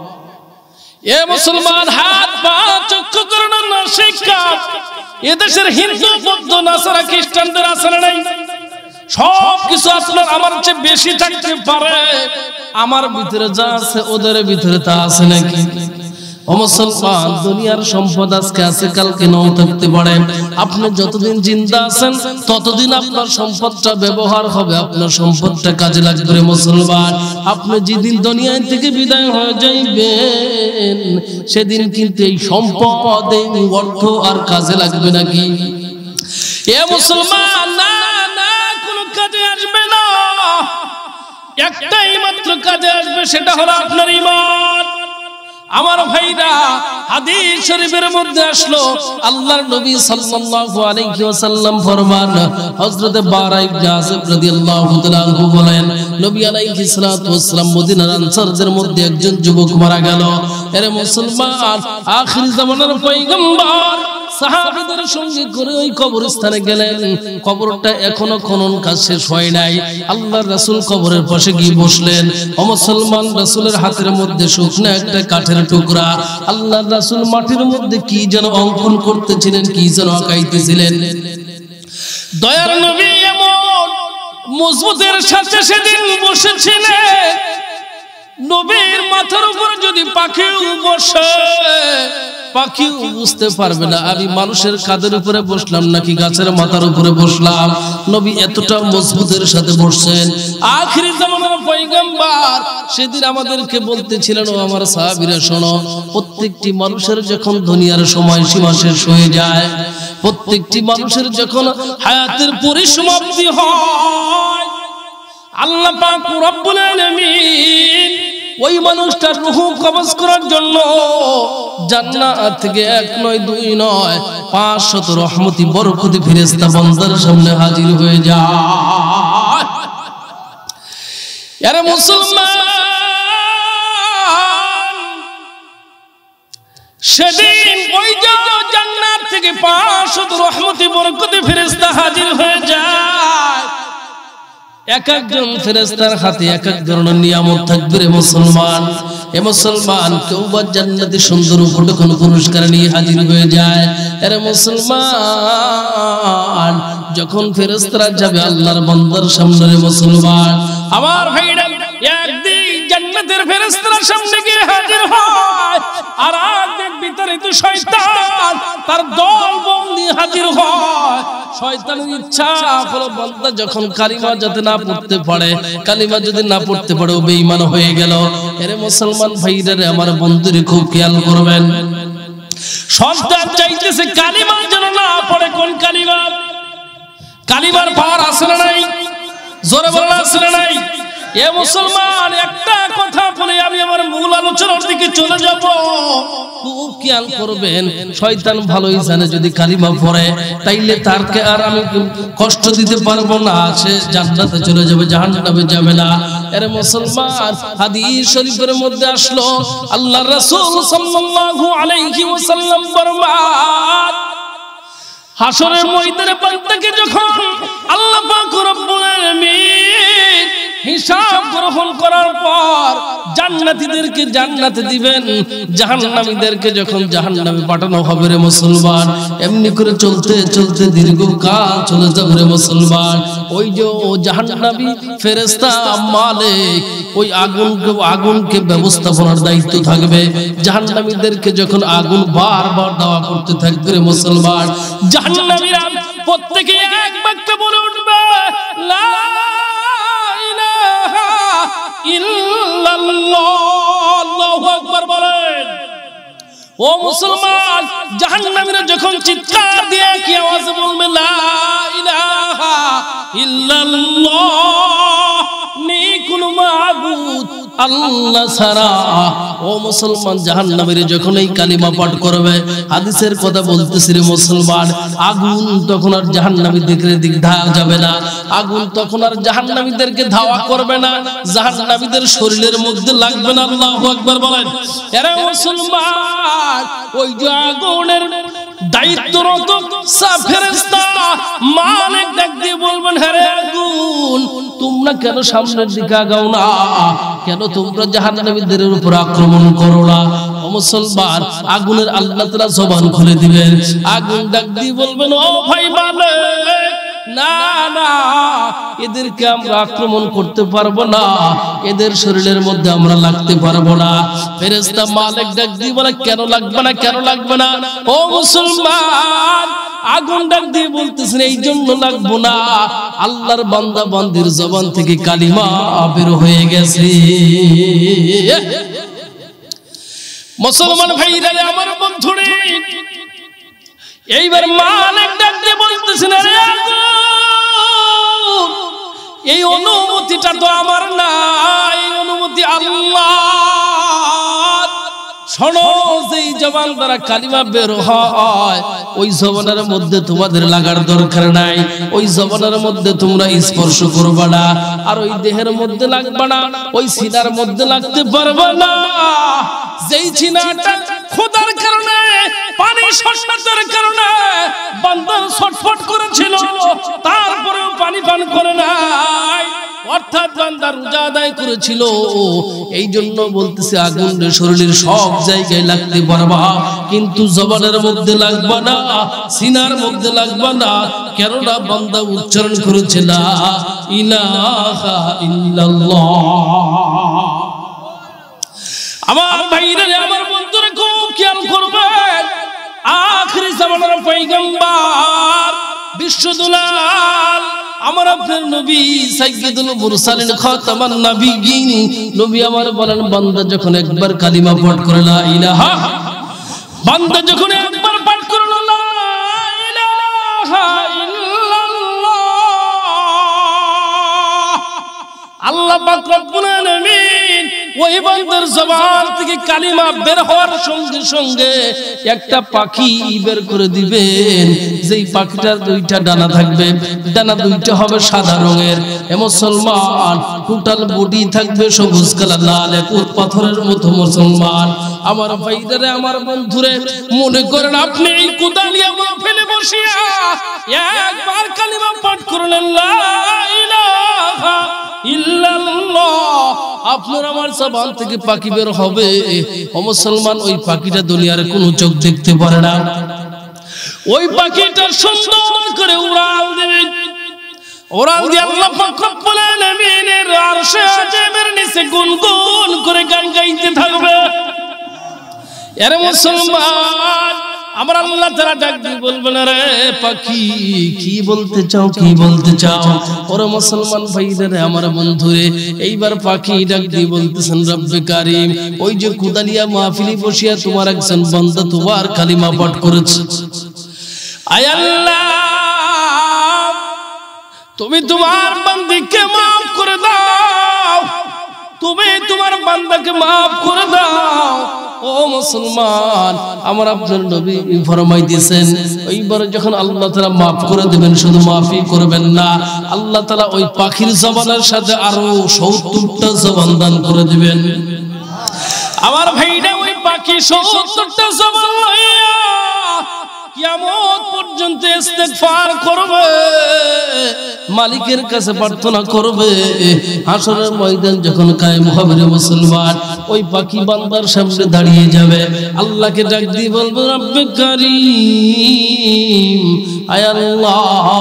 এ মুসলমান, হাত পা চক্ষু কর্ণ নাসিকা এদেশের হিন্দু, বৌদ্ধ, নাসারা, খ্রিস্টানদের আছে না নাই? সব কিছু আপনার আমার চেয়ে বেশি থাকতে পারে, আমার ভিতরে যা আছে ওদের ভিতরে তা আছে নাকি? ও মুসলমান, দুনিয়ার সম্পদ আজকে আছে, কালকে নাও থাকতে পারে। আপনি যতদিন জিন্দা আছেন ততদিন আপনার সম্পদটা ব্যবহার হবে, আপনার সম্পদটা কাজে লাগবে। মুসলমান, আপনি যেদিন দুনিয়া থেকে বিদায় হয়ে যাইবেন সেদিন কিন্তু এই সম্পদ, এই অর্থ আর কাজে লাগবে নাকি? এ মুসলমান, না না, কোনো কাজে আসবে না। একটাই মাত্র কাজে আসবে, সেটা হলো আপনার ঈমান। আমার ভাইরা, হাদিস শরীফের মধ্যে আসলো আল্লাহর নবী সাল্লাল্লাহু আলাইহি ওয়াসাল্লাম ফরমান, হযরত বারা ইবনে আযিব রাদিয়াল্লাহু তাআলা আনহু বলেন, নবী আলাইহিস সালাতু ওয়াসসালাম মদিনার আনসারদের মধ্যে একজন যুবক মারা গেল। এর মুসলমান, আখির জামানার পয়গম্বর সাহাবীদের সঙ্গে করে ওই কবরস্থানে গেলেন। কবরটা এখনো খনন কাজ শেষ হয় নাই। আল্লাহর রাসূল কবরের পাশে গিয়ে বসলেন। ও মুসলমান, রাসূলের হাতের মধ্যে শুকনো একটা কাঠের টুকরা। আল্লাহর রাসূল মাটির মধ্যে কি যেন অঙ্কন করতেছিলেন, কি যেন আঁকাইতেছিলেন। দয়ার নবী এমন মজবুতের সাথে সেদিন বসেছিলেন, নবীর মাথার উপর যদি পাখিও বসে, পাখিও বুঝতে পারবে না আমি মানুষের কাঁধের উপরে বসলাম নাকি গাছের মাথার উপরে বসলাম। নবী এতটা মজবুতের সাথে বসছেন। আখিরি জামানার পয়গম্বর সেদিন আমাদেরকে বলতেছিলেন, ও আমার সাহাবীরা শোনো, প্রত্যেকটি মানুষের যখন দুনিয়ার সময়সীমা শেষ হয়ে যায়, প্রত্যেকটি মানুষের যখন হায়াতের পরিসমাপ্তি হয়, আল্লাহ পাক রব্বুল আলামিন ওই মানুষটার রূহ কবজ করার জন্য জান্নাত থেকে 1 নয় 2 নয় 500 রহমতি বরকতি ফেরেশতা বান্দার সামনে হাজির হয়ে যায়। আরে মুসলমান, সেদিন ওই জান্নাত থেকে 500 রহমতি বরকতি ফেরেশতা হাজির হয়ে যায়। এক একজন ফেরেশতার হাতে এক এক ধরনের নিয়ামত থাকবে। রে মুসলমান, এ মুসলমান, কেউ বা জান্নাতে সুন্দর উপরে কোন পুরস্কার নিয়ে হাজির হয়ে যায়। আরে মুসলমান, যখন ফেরেশতারা যাবে আল্লাহর বান্দার সামনে, রে মুসলমান আমার ভাইরা, একদিন জান্নাতের ফেরেশতারা সামনে গিয়ে হাজির হয়, আর একদিন ভিতরে তো শয়তান তার দল বন্দী হাজির হয়। শয়তানের ইচ্ছা হলো বান্দা যখন কালিমা যাতে না পড়তে পারে, কালিমা যদি না পড়তে পারে ও বেঈমান হয়ে গেল। এরে মুসলমান ভাইরা রে, আমার বন্ধুরে খুব খেয়াল করবেন। শয়তান চাইতেছে কালিমা যেন না পড়ে। কোন কালিমা? কালিমার পাওয়ার আছে না নাই? জোরে বলা আছে না নাই? এ মুসলমান, একটা কথা বলে আমি আমার মূল আলোচনার দিকে চলে যাব। খুব খেয়াল করবেন, শয়তান ভালোই জানে যদি কালিমা পড়ে তাইলে তারকে আর আমি কষ্ট দিতে পারবো না, সে জান্নাতে চলে যাবে, জাহান্নামে যাবে না। এর মুসলমান, হাদিস শরীফের মধ্যে আসলো আল্লাহর রাসূল সাল্লাল্লাহু আলাইহি ওয়াসাল্লাম ফরমান, হাসরের ময়দানে বান্দাকে যখন আল্লাহ পাক রব্বুল আলামিন হিসাব গ্রহণ করার পর জান্নাতীদেরকে জান্নাতে দিবেন, জাহান্নামীদেরকে যখন জাহান্নামে পাঠানো হবে রে মুসলমান, এমনি করে চলতে চলতে দীর্ঘকাল চলে যাবে রে মুসলমান। ওই যে জাহান্নামী ফেরেশতা মালিক ওই আগুনকে ব্যবস্থাপনার দায়িত্ব থাকবে। জাহান্নামীদেরকে যখন আগুন বারবার দাওয়া করতে থাকবে রে মুসলমান, জাহান্নামীরা প্রত্যেকে এক বাক্যে বলে উঠবে লা ইলাহা ইল্লাল্লাহ। আল্লাহু আকবার বলেন। ও মুসলমান, জাহান্নামীরা যখন চিৎকার দিয়ে কি আওয়াজে বলবে লা ইলাহা ইল্লাল্লাহ, নেই কোনো মাবুদ আল্লাহ ছাড়া। ও মুসলমান, জাহান্নামীরা যখন এই কালিমা পাঠ করবে, হাদিসের কথা বলতেছি রে মুসলমান, আগুন তখন আর জাহান্নামীদের দিক ধাওয়া যাবে না, আগুন তখন আর জাহান্নামীদেরকে ধাওয়া করবে না, জাহান্নামীদের শরীরের মধ্যে লাগবে না। আল্লাহু আকবার বলেন। এরা মুসলমান, ওই যে আগুনের দায়িত্বরত ফেরেশতা মালিক ডাক দিয়ে বলবেন, হ্যাঁ আগুন, তোমরা কেন সামনের দিকে আগাও না? কেন তোমরা জাহান্নামীদের উপর আক্রমণ করো না? ও মুসলমান, আগুনের আল্লাহ তাআলা জবান খুলে দিবেন। আগুন ডাক দিয়ে বলবেন, ও ভাই মালিক, না না, এদেরকে আমরা আক্রমণ করতে পারবো না, এদের শরীরের মধ্যে আমরা লাগতে পারবো না। ফেরেশতা মালিক ডাক দিয়ে বলে, কেন লাগবে না, কেন লাগবে না? ও মুসলমান, আগুন ডাক দিয়ে বলতেছেন, এই জন্য লাগবো না, আল্লাহর বান্দা বান্দির জবান থেকে কালিমা বের হয়ে গেছে। মুসলমান ভাইরা আমার বন্ধুরে, এইবার মালিক ডাক দিয়ে বলতেছেন, আরে আগুন, এই অনুমতিটা তো আমার না, এই অনুমতি আল্লাহ। শোনো, যেই জবান দ্বারা কালিমা বের হয়, ওই জবানের মধ্যে তোমাদের লাগার দরকার নাই, ওই জবানের মধ্যে তোমরা স্পর্শ করবে না, আর ওই দেহের মধ্যে লাগবে না, ওই সিনার মধ্যে লাগতে পারবে না। যেই সিনাটা খোদার কারণে, পানি শর্টকাটের কারণে বান্দা ছটফট করেছিল, তারপরেও পানি পান করে নাই, অর্থাৎ বান্দা রোজা আদায় করেছিল। এই জন্য বলতেছে, আগুন শরীরের সব জায়গায় লাগতে পারবা, কিন্তু জবানের মধ্যে লাগবা না, সিনার মধ্যে লাগবা না। কেননা বান্দা উচ্চারণ করেছে লা ইলাহা ইল্লাল্লাহ। আমার ভাইরা, আমার বন্ধুরা খুব খেয়াল করবেন, আখিরি জামানার পয়গম্বর বিশ্বদুলাল আমার আপনার নবী সাইয়্যিদুল মুরসালিন খাতামান নবিয়্যিন নবী আমার বলেন, বান্দা যখন একবার কালিমা পাঠ করে লা ইলাহা, বান্দা যখন একবার পাঠ করে লা ইলাহা ইল্লাল্লাহ, আল্লাহ পাক রব্বুল আলামিন ওই বান্দার জবান থেকে কালিমা বের হওয়ার সঙ্গে সঙ্গে একটা পাখি বের করে দিবেন, যেই পাখিটার দুইটা ডানা থাকবে, ডানা দুইটা হবে সাদা রঙের। এ মুসলমান, টোটাল বডি থাকবে সবুজ কালার, লাল উট পাথরের মতো। মুসলমান আমার ভাইদারে, আমার বন্ধুরে, মনে করেন আপনি এই কোদালিয়া মাহফিলে বসিয়া একবার কালিমা পাঠ করলেন লা ইলাহা ইল্লাল্লাহ, আপনার আমার জবান থেকে পাখি বের হবে। ও মুসলমান, ওই পাখিটা দুনিয়ার কোনো চোখ দেখতে পারে না, ওই পাখিটা সুন্দর করে উড়াল দেবে, উড়াল দিয়ে আল্লাহ পাক রব্বুল আলামিনের আরশে আজিমের নিচে গুনগুন করে গান গাইতে থাকবে। এর মুসলমান, আমার আল্লাহ তাআলা ডাক দিয়ে বলবেন, রে পাখি, কি বলতে চাও, কি বলতে চাও? ওরে মুসলমান ভাইরা, আমার বন্ধুরে, এইবার পাখি ডাক দিয়ে বলতেছেন, রব্বে কারীম, ওই যে কুদালিয়া মাহফিলে বসিয়া তোমার একজন বান্দা তোমার কালিমা পাঠ করেছে, আয় আল্লাহ, তুমি তোমার বান্দাকে maaf করে দাও, তুমি তোমার বান্দাকে maaf করে দাও। ও মুসলমান, আমার আপনার নবী ফরমাই দিয়েছেন, ওইবার যখন আল্লাহ তাআলা maaf করে দিবেন, শুধু মাফই করবেন না, আল্লাহ তাআলা ওই পাখির জবানের সাথে আরো ৭০টা জবান দান করে দিবেন। আমার ভাইরা, ওই পাখি ৭০টা জবান লইয়া কিয়ামত পর্যন্ত ইস্তেগফার করবে, মালিকের কাছে প্রার্থনা করবে। হাসরের ময়দান যখন কায়েম হবে রে মুসলমান, ওই পাখি বান্দার সামনে দাঁড়িয়ে যাবে, আল্লাহকে ডাক দিয়ে বলবে রব্বে কারীম, আয় আল্লাহ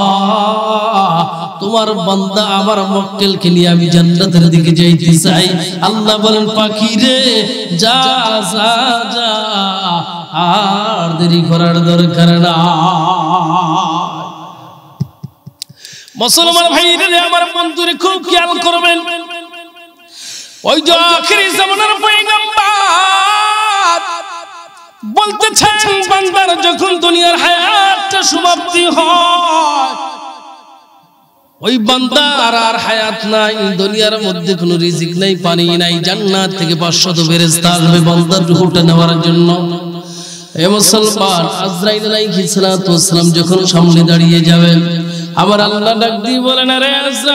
তোমার বান্দা আমার মক্কেলকে নিয়ে আমি জান্নাতের দিকে যাইতে চাই। আল্লাহ বলেন পাখি রে যা যা যা, আর দেরি করার দরকার না। মুসলমান ভাইরা আমার বন্ধুরে খুব খেয়াল করবেন, ওই যে আখিরি জামানার পয়গম্বর বলতেছেন বান্দার যখন দুনিয়ার হায়াতটা সমাপ্তি হয়, ওই বান্দার আর হায়াত নাই, দুনিয়ার মধ্যে কোনো রিজিক নাই, পানি নাই, জান্নাত থেকে 500 ফেরেশতা আসবে বান্দার রূহটা নেওয়ার জন্য। এ মুসলমান, আজরাইল আলাইহিস সালাতু ওয়াস সালাম যখন সামনে দাঁড়িয়ে যাবেন, আমার আল্লাহ ডাক দিয়ে বলেন আরে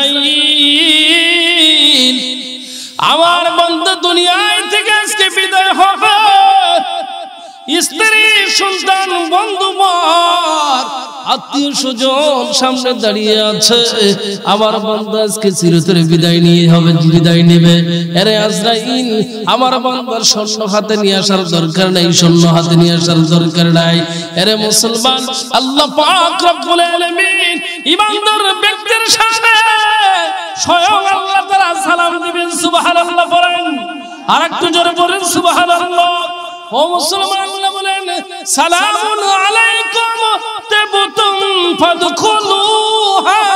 আজরাইল, আমার বান্দা দুনিয়ায় থেকে আজকে বিদায় হবে, স্ত্রী সন্তান বন্ধু মার আত্মীয় স্বজন সামনে দাঁড়িয়ে আছে, আমার বান্দা আজকে চিরতরে বিদায় নিয়ে হবে, বিদায় নেবে। আরে আজরাইল, আমার বান্দার স্বর্ণ হাতে নিয়ে আসার দরকার নাই, স্বর্ণ হাতে নিয়ে আসার দরকার নাই। আরে মুসলমান, আল্লাহ পাক রব্বুল আলামিন ইমানদার ব্যক্তির সামনে স্বয়ং আল্লাহ তাআলা সালাম দিবেন, সুবহানাল্লাহ বলেন, আর একটু জোরে বলেন সুবহানাল্লাহ। ও মুসলমান, আল্লাহ বলেন সালামুন আলাইকুম তিবতুম ফাদখুলুহা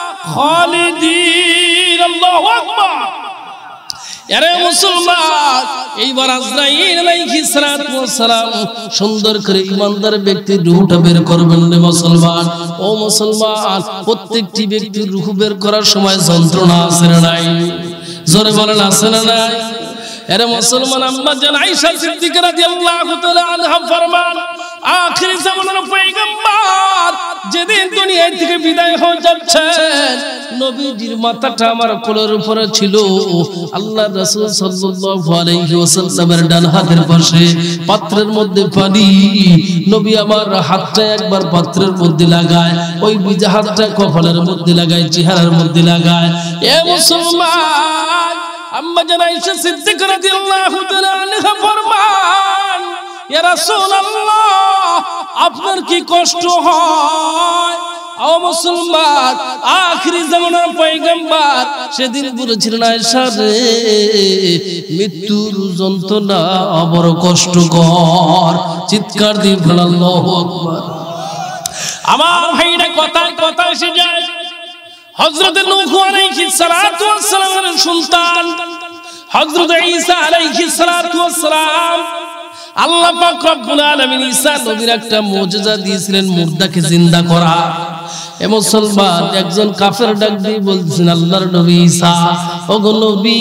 খালিদিন। আল্লাহু আকবার। আরে মুসলমান, এইবার আজরাইল আলাইহিস সালাতু ওয়াস সালাম সুন্দর করে ইমানদার ব্যক্তির রূহটা বের করবেন রে মুসলমান। ও মুসলমান, প্রত্যেকটি ব্যক্তির রূহ বের করার সময় যন্ত্রণা আছে না নাই? জোরে বলেন আছে না নাই? আরে মুসলমান, আম্মা জান আয়েশা সিদ্দিকা রাদিয়াল্লাহু তাআলা আনহা ফরমান, আখিরি জামানার পয়গম্বর যেদিন দুনিয়া থেকে বিদায় হয়ে যাচ্ছেন, নবীজির মাথাটা আমার কোলের উপরে ছিল, আল্লাহর রাসূল সাল্লাল্লাহু আলাইহি ওয়াসাল্লামের ডান হাতের পাশে পাত্রের মধ্যে পানি, নবী আমার হাতটা একবার পাত্রের মধ্যে লাগায়, ওই বিজা হাতটা কপালের মধ্যে লাগায়, চেহারার মধ্যে লাগায়। এ মুসলমান, আম্মা জান আয়েশা সিদ্দিকা রাদিয়াল্লাহু তাআলা আনহা ফরমান, ইয়া রাসূলুল্লাহ আপনার কি কষ্ট হয়? ও মুসলমান, আখিরি জামানার পয়গম্বর সেদিন বলেছিলেন আয়েশা রে, মৃত্যুর যন্ত্রণা বড় কষ্টকর। চিৎকার দিয়ে বলেন আল্লাহু আকবার। আমার ভাইরা কথায় কথা এসে যায়, হযরত নূহ আলাইহিস সালাতু ওয়াস সালামের সন্তান হযরত ঈসা আলাইহিস সালাতু ওয়াস সালাম, আল্লাহ পাক রব্বুল আলামিন ঈসা নবীর একটা মুজিজা দিয়েছিলেন, মুর্দাকে জিন্দা করা। এ মুসলমান, একজন কাফের ডাক দিয়ে বলছেন আল্লাহর নবী ঈসা, ওগো নবী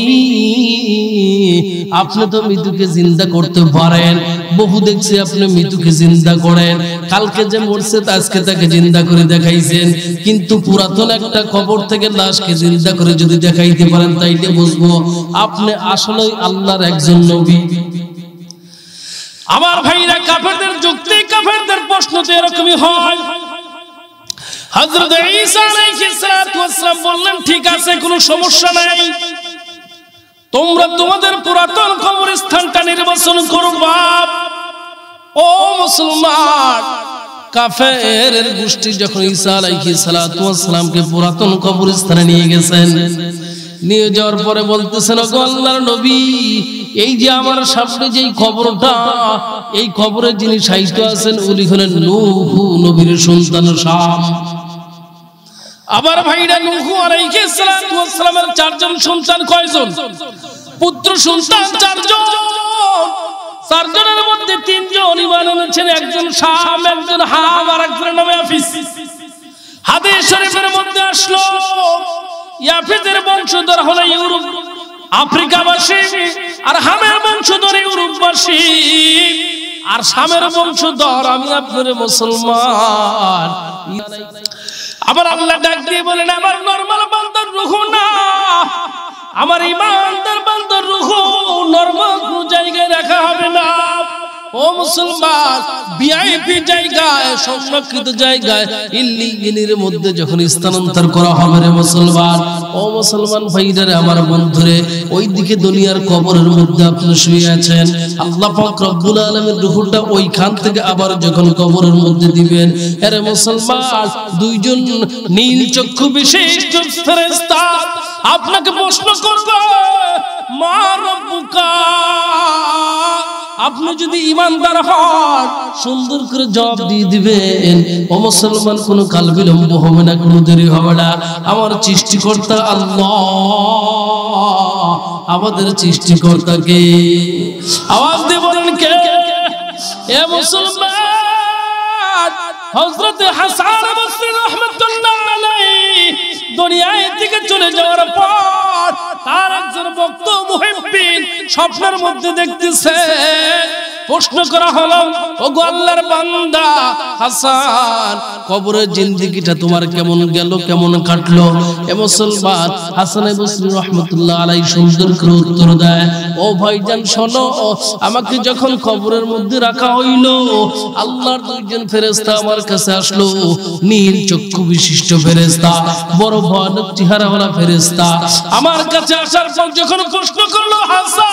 আপনি তো মৃত্যুকে জিন্দা করতে পারেন, বহু দেখছি আপনি মৃত্যুকে জিন্দা করেন, কালকে যে মরছে আজকে তাকে জিন্দা করে দেখাইছেন, কিন্তু পুরাতন একটা কবর থেকে লাশকে জিন্দা করে যদি দেখাইতে পারেন তাইলে বুঝবো আপনি আসলেই আল্লাহর একজন নবী। আমার ভাইরা, কাফেরদের যুক্তি, কাফেরদের প্রশ্ন তো এরকমই হয়। হযরত ঈসা আলাইহিস সালাতু ওয়াস সালাম বললেন ঠিক আছে, কোনো সমস্যা নাই, তোমরা তোমাদের পুরাতন কবরস্থানটা নির্বাচন করবা। ও মুসলমান, কাফেরের গোষ্ঠী যখন ঈসা আলাইহিস সালাতু ওয়াস সালামকে পুরাতন কবরস্থানে নিয়ে গেছেন, নিয়ে যাওয়ার পরে বলতেছেন ওগো আল্লাহর নবী, এই যে আমার সামনে যেই কবরটা, এই কবরে যিনি সাহিত্য আছেন উনি হলেন নূহ নবীর সন্তান শাম। আবার ভাইরা, নূহ আলাইহিস সালাতু ওয়াস সালামের 4 জন সন্তান, কয়জন পুত্র সন্তান? 4 জন। 4 জনের মধ্যে 3 জন ঈমান এনেছেন, একজন শাম, একজন হাম, আর একজনের নাম ইয়াফিস। হাদিস শরীফের মধ্যে আসলো ইয়াফিসের বংশধর হলো ইউরোপ আফ্রিকাবাসী, আর হামের বংশধর ইউরোপবাসী, আর শামের বংশধর আমি আপনার মুসলমান। আবার আল্লাহ ডাক দিয়ে বলেন আমার নরমাল বান্দার রূহ না, আমার ইমানদার বান্দার রূহ নরমাল কোন জায়গায় রাখা হবে না। ও ও মুসলমান, ভিআইপি জায়গায়, সংরক্ষিত জায়গায় ইল্লিগিনের মধ্যে যখন স্থানান্তর করা হবে রে মুসলমান, ও মুসলমান ভাইরা, আমার বন্ধুরে, ওইদিকে দুনিয়ার কবরের মধ্যে আপনি শুয়ে আছেন, আল্লাহ পাক রব্বুল আলামিন রূহটা ওইখান থেকে আবার যখন কবরের মধ্যে দিবেন, আরে মুসলমান, দুইজন নীল চক্ষু বিশিষ্ট ফেরেশতা আপনাকে প্রশ্ন করবে, মা রব্বুকা। আপনি যদি ঈমানদার হন সুন্দর করে জবাব দিয়ে দিবেন, ও মুসলমান, কোনো কাল বিলম্ব হবে না, কোনো দেরি হবে না। আমার সৃষ্টিকর্তা আল্লাহ, আমাদের সৃষ্টিকর্তাকে। আওয়াজ দিয়ে বলেন কে? এ মুসলমান, হযরত হাসান বসরি রাহমাতুল্লাহ আলাইহি দুনিয়া থেকে চলে যাওয়ার পর তার একজন ভক্ত মুহিব্বিন স্বপ্নের মধ্যে দেখতেছে, প্রশ্ন করা হলো, ওগো আল্লাহর বান্দা হাসান, কবরের জিন্দেগিটা তোমার কেমন গেল, কেমন কাটলো? এ মুসলমান, হাসান বসরি রাহমাতুল্লাহ আলাইহি সুন্দর করে উত্তর দেয়, ও ভাইজান শোনো, আমাকে যখন কবরের মধ্যে রাখা হইল, আল্লাহর দুইজন ফেরেশতা আমার কাছে আসলো, নীল চক্ষু বিশিষ্ট ফেরেশতা, বড় ভয়ানক চেহারাওয়ালা ফেরেশতা। আমার কাছে আসার পর যখন প্রশ্ন করলো, হাসান,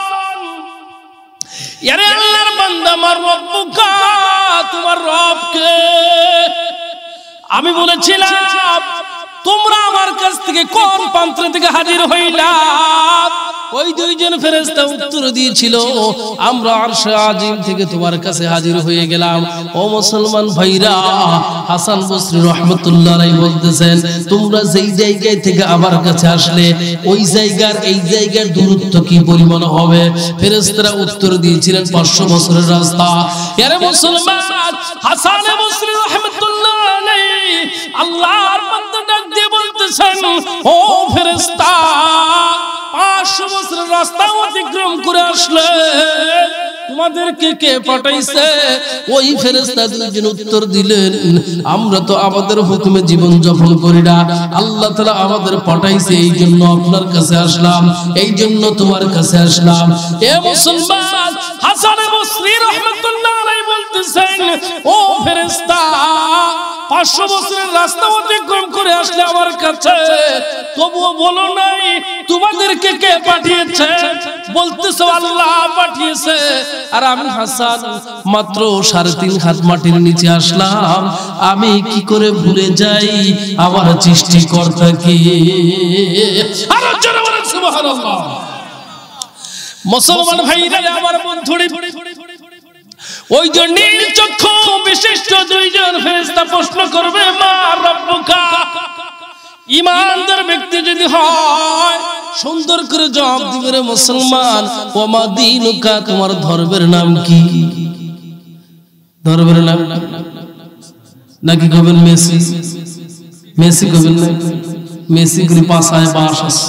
আরে আল্লাহর বান্দা, আমার রব্বুকা, তোমার রব কে? আমি বলেছিলাম, তোমরা আমার কাছ থেকে কোন প্রান্ত থেকে হাজির হইলা? ওই দুইজন ফেরেশতা উত্তর দিয়েছিল, আমরা আরশে আজিম থেকে তোমার কাছে হাজির হয়ে গেলাম। ও মুসলমান ভাইরা, হাসান বসরি রাহমাতুল্লাহ আলাইহি বলতেছেন, তোমরা যেই জায়গায় থেকে আমার কাছে আসলে, ওই জায়গার এই জায়গার দূরত্ব কি পরিমাণ হবে? ফেরেশতারা উত্তর দিয়েছিলেন 500 বছরের রাস্তা। আরে মুসলমান, হাসান বসরি রাহমাতুল্লাহ আলাইহি আল্লাহর বান্দা ডাক দিয়ে বলতেছেন, ও ফেরেশতা, 500 বছরের রাস্তা অতিক্রম করে আসলে তোমাদেরকে কে পাঠাইছে? ওই ফেরেশতা দুইজন উত্তর দিলেন, আমরা তো আমাদের হুকুমে জীবন যাপন করি না, আল্লাহ তাআলা আমাদের পাঠাইছে, এই জন্য আপনার কাছে আসলাম, এই জন্য তোমার কাছে আসলাম। এ মুসলমান, হাসান বসরি রাহমাতুল্লাহ আলাইহি বলতেছেন, ও ফেরেশতা, 500 বছরের রাস্তা অতিক্রম করে আসলে আমার কাছে, তবুও বলো নাই তোমাদেরকে কে পাঠিয়েছে? বলতেছো আল্লাহ পাঠিয়েছে। আর আমি হাসান মাত্র 3.5 হাত মাটির নিচে আসলাম, আমি কি করে ভুলে যাই আমার সৃষ্টিকর্তা কে? আর জোরে বলেন সুবহানাল্লাহ। মুসলমান ভাইরা, আমার বন্ধুরে, ওই যে নীল চক্ষু বিশিষ্ট দুইজন ফেরেশতা প্রশ্ন করবে, মা রব্বুকা। ঈমানদার ব্যক্তি যদি হয় সুন্দর করে জবাব দিবে, রে মুসলমান, ওয়া মা দীনুকা, তোমার ধর্মের নাম কি? ধর্মের নাম নাকি কবেন মেসি? মেসি কবেন না? মেসি করে পাশায় বাস আছে।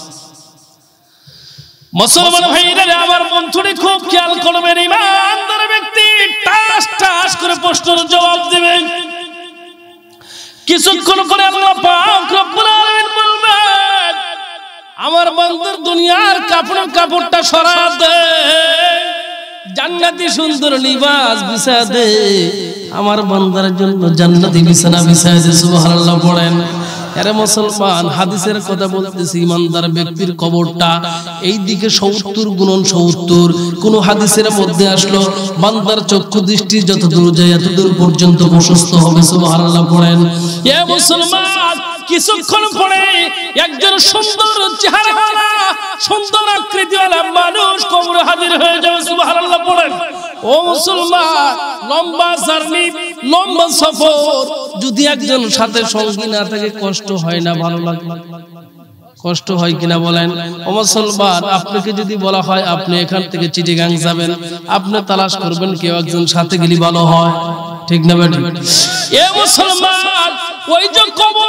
মুসলমান ভাইরা, আমার বন্ধুটি খুব খেয়াল করবেন, ঈমানদার ব্যক্তি টাস টাস করে প্রশ্নের জবাব দিবেন। কিছুক্ষণ পরে আল্লাহ পাক রব্বুল আলামিন বলবেন, আমার বান্দার দুনিয়ার কাপড়টা সরা দে, জান্নাতি সুন্দর লিবাস বিছায়া দে, আমার বান্দার জন্য জান্নাতি বিছানা বিছায়া দে। সুবহানাল্লাহ পড়েন। আরে মুসলমান, হাদিসের কথা বলতেছি, ইমানদার ব্যক্তির কবরটা এই দিকে 70 গুণন 70। কোন হাদিসের মধ্যে আসলো, বান্দার চক্ষু দৃষ্টি যত দূর যায় এত দূর পর্যন্ত প্রশস্ত হবে। সুবহানাল্লাহ পড়েন। এ মুসলমান, কিছুক্ষণ পরে একজন সুন্দর চেহারাওয়ালা, সুন্দর আকৃতিওয়ালা মানুষ কবরে হাজির হয়ে যাবে। সুবহানাল্লাহ পড়েন। ও মুসলমান, লম্বা জার্নি, লম্বা সফর, যদি একজন সাথে সঙ্গী না থাকে কষ্ট হয় না? ভালো লাগে? কষ্ট হয় কিনা বলেন? ও মুসলমান, আপনাকে যদি বলা হয় আপনি এখান থেকে চিটাগাং যাবেন, আপনি তালাশ করবেন কেউ একজন সাথে গেলে ভালো হয়, ঠিক না বেটি? এ মুসলমান, ওই যে কবর,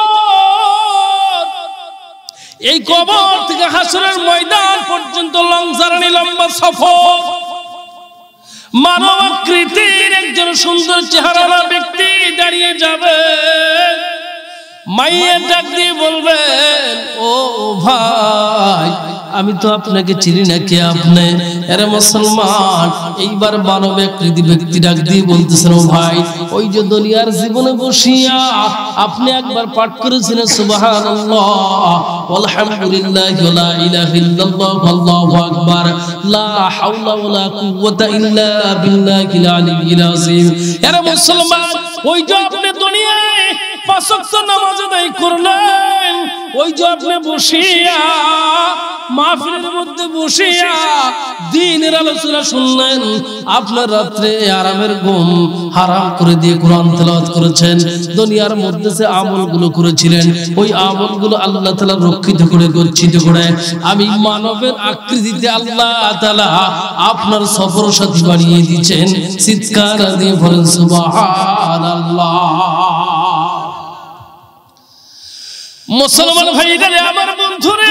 এই কবর থেকে হাসরের ময়দান পর্যন্ত লং জার্নি, লম্বা সফর। মানব আকৃতির একজন সুন্দর চেহারা ব্যক্তি দাঁড়িয়ে যাবে, মাইয়া ডাক দিয়ে বলবেন, ও ভাই, আমি তো আপনাকে চিনি না, কে আপনি? আরে মুসলমান, এইবার মানব আকৃতি ব্যক্তি ডাক দিয়ে বলতেছেন, ও ভাই, ওই যে দুনিয়ার জীবনে বসিয়া আপনি একবার পাঠ করেছিলেন সুবহানাল্লাহ আলহামদুলিল্লাহ ওয়া লা ইলাহা ইল্লাল্লাহ আল্লাহু আকবার লা হাওলা ওয়া লা কুওয়াতা ইল্লা বিল্লাহিল আলিয়্যিল আযীম। আরে মুসলমান, ওই যে আপনি দুনিয়ায় পাঁচ ওয়াক্ত নামাজ আদায় করলেন, ওই যে আপনি বসিয়া মাহফিলের মধ্যে বসিয়া দ্বীনের আলোচনা শুনলেন, আপনার রাত্রে আরামের ঘুম হারাম করে দিয়ে কোরআন তেলাওয়াত করেছেন, দুনিয়ার মধ্যে যে আমলগুলো করেছিলেন ওই আমলগুলো আল্লাহ তাআলা রক্ষিত করে গচ্ছিত করে আমি মানবের আকৃতিতে আল্লাহ তাআলা আপনার সফর সাথী বানিয়ে দিয়েছেন। চিৎকার দিয়ে বলেন সুবহানাল্লাহ। মুসলমান ভাইরা, আমার বন্ধুরে,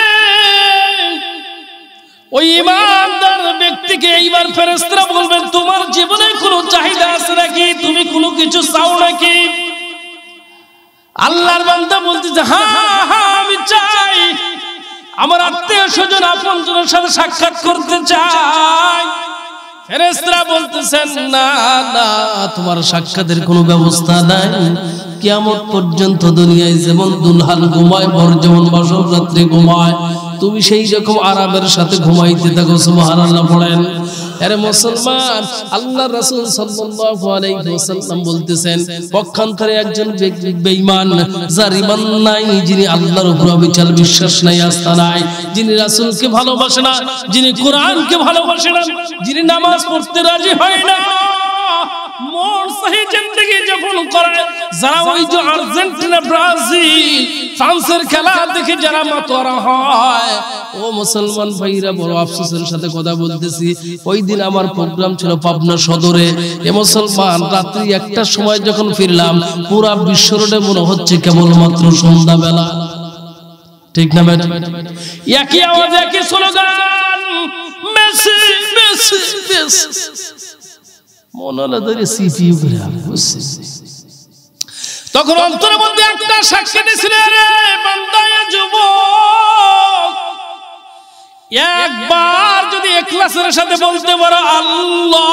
ওই ইমানদার ব্যক্তিকে এইবার ফেরেশতারা বলবেন, তোমার জীবনে কোনো চাহিদা আছে নাকি? তুমি কোনো কিছু চাও নাকি? আল্লাহর বান্দা বলতেছে, হ্যাঁ হ্যাঁ আমি চাই, আমার আত্মীয় স্বজন আপনজনের সাথে সাক্ষাৎ করতে চাই। ফেরেশতারা বলতেছেন, না না, তোমার সাক্ষাতের কোনো ব্যবস্থা নাই। কিয়ামত পর্যন্ত দুনিয়ায় যেমন দুলহান ঘুমায়, ভোর যেমন বাসর রাত্রে ঘুমায়, তুমি সেই রকম আরামের সাথে ঘুমাইতে থাকো। সুবহানাল্লাহ পড়েন। আরে মুসলমান, আল্লাহর রাসূল সাল্লাল্লাহু আলাইহি ওয়াসাল্লাম বলতেছেন, পক্ষান্তরে একজন বেঈমান, যার ঈমান নাই, যিনি আল্লাহর উপর অবিচল বিশ্বাস নাই, আস্থা নাই, যিনি রাসূলকে ভালোবাসে না, যিনি কোরআনকে ভালোবাসে না, যিনি নামাজ পড়তে রাজি হয় না, মোর সহি জিন্দেগি যখন করে, যারা ওই যে আর্জেন্টিনা, ব্রাজিল, ফ্রান্সের খেলা দেখে যারা মাতোয়ারা হয়, ও মুসলমান ভাইরা, বড় আফসোসের সাথে কথা বলতেছি, ওই দিন আমার প্রোগ্রাম ছিল পাবনা সদরে। এ মুসলমান, রাত্রি 1টার সময় যখন ফিরলাম, পুরা বিশ্ব রোডে মনে হচ্ছে কেবলমাত্র সন্ধ্যা বেলা। ঠিক না বেটা? একই আওয়াজ, একই স্লোগান, মেসি মেসি মেসি, মনে হলো ধরে সিপিইউ করে বসে। তখন অন্তরের মধ্যে একটা সাক্ষী দিছিল, রে বান্দায়ে যুবক, একবার যদি ইখলাসের সাথে বলতে পারো আল্লাহ,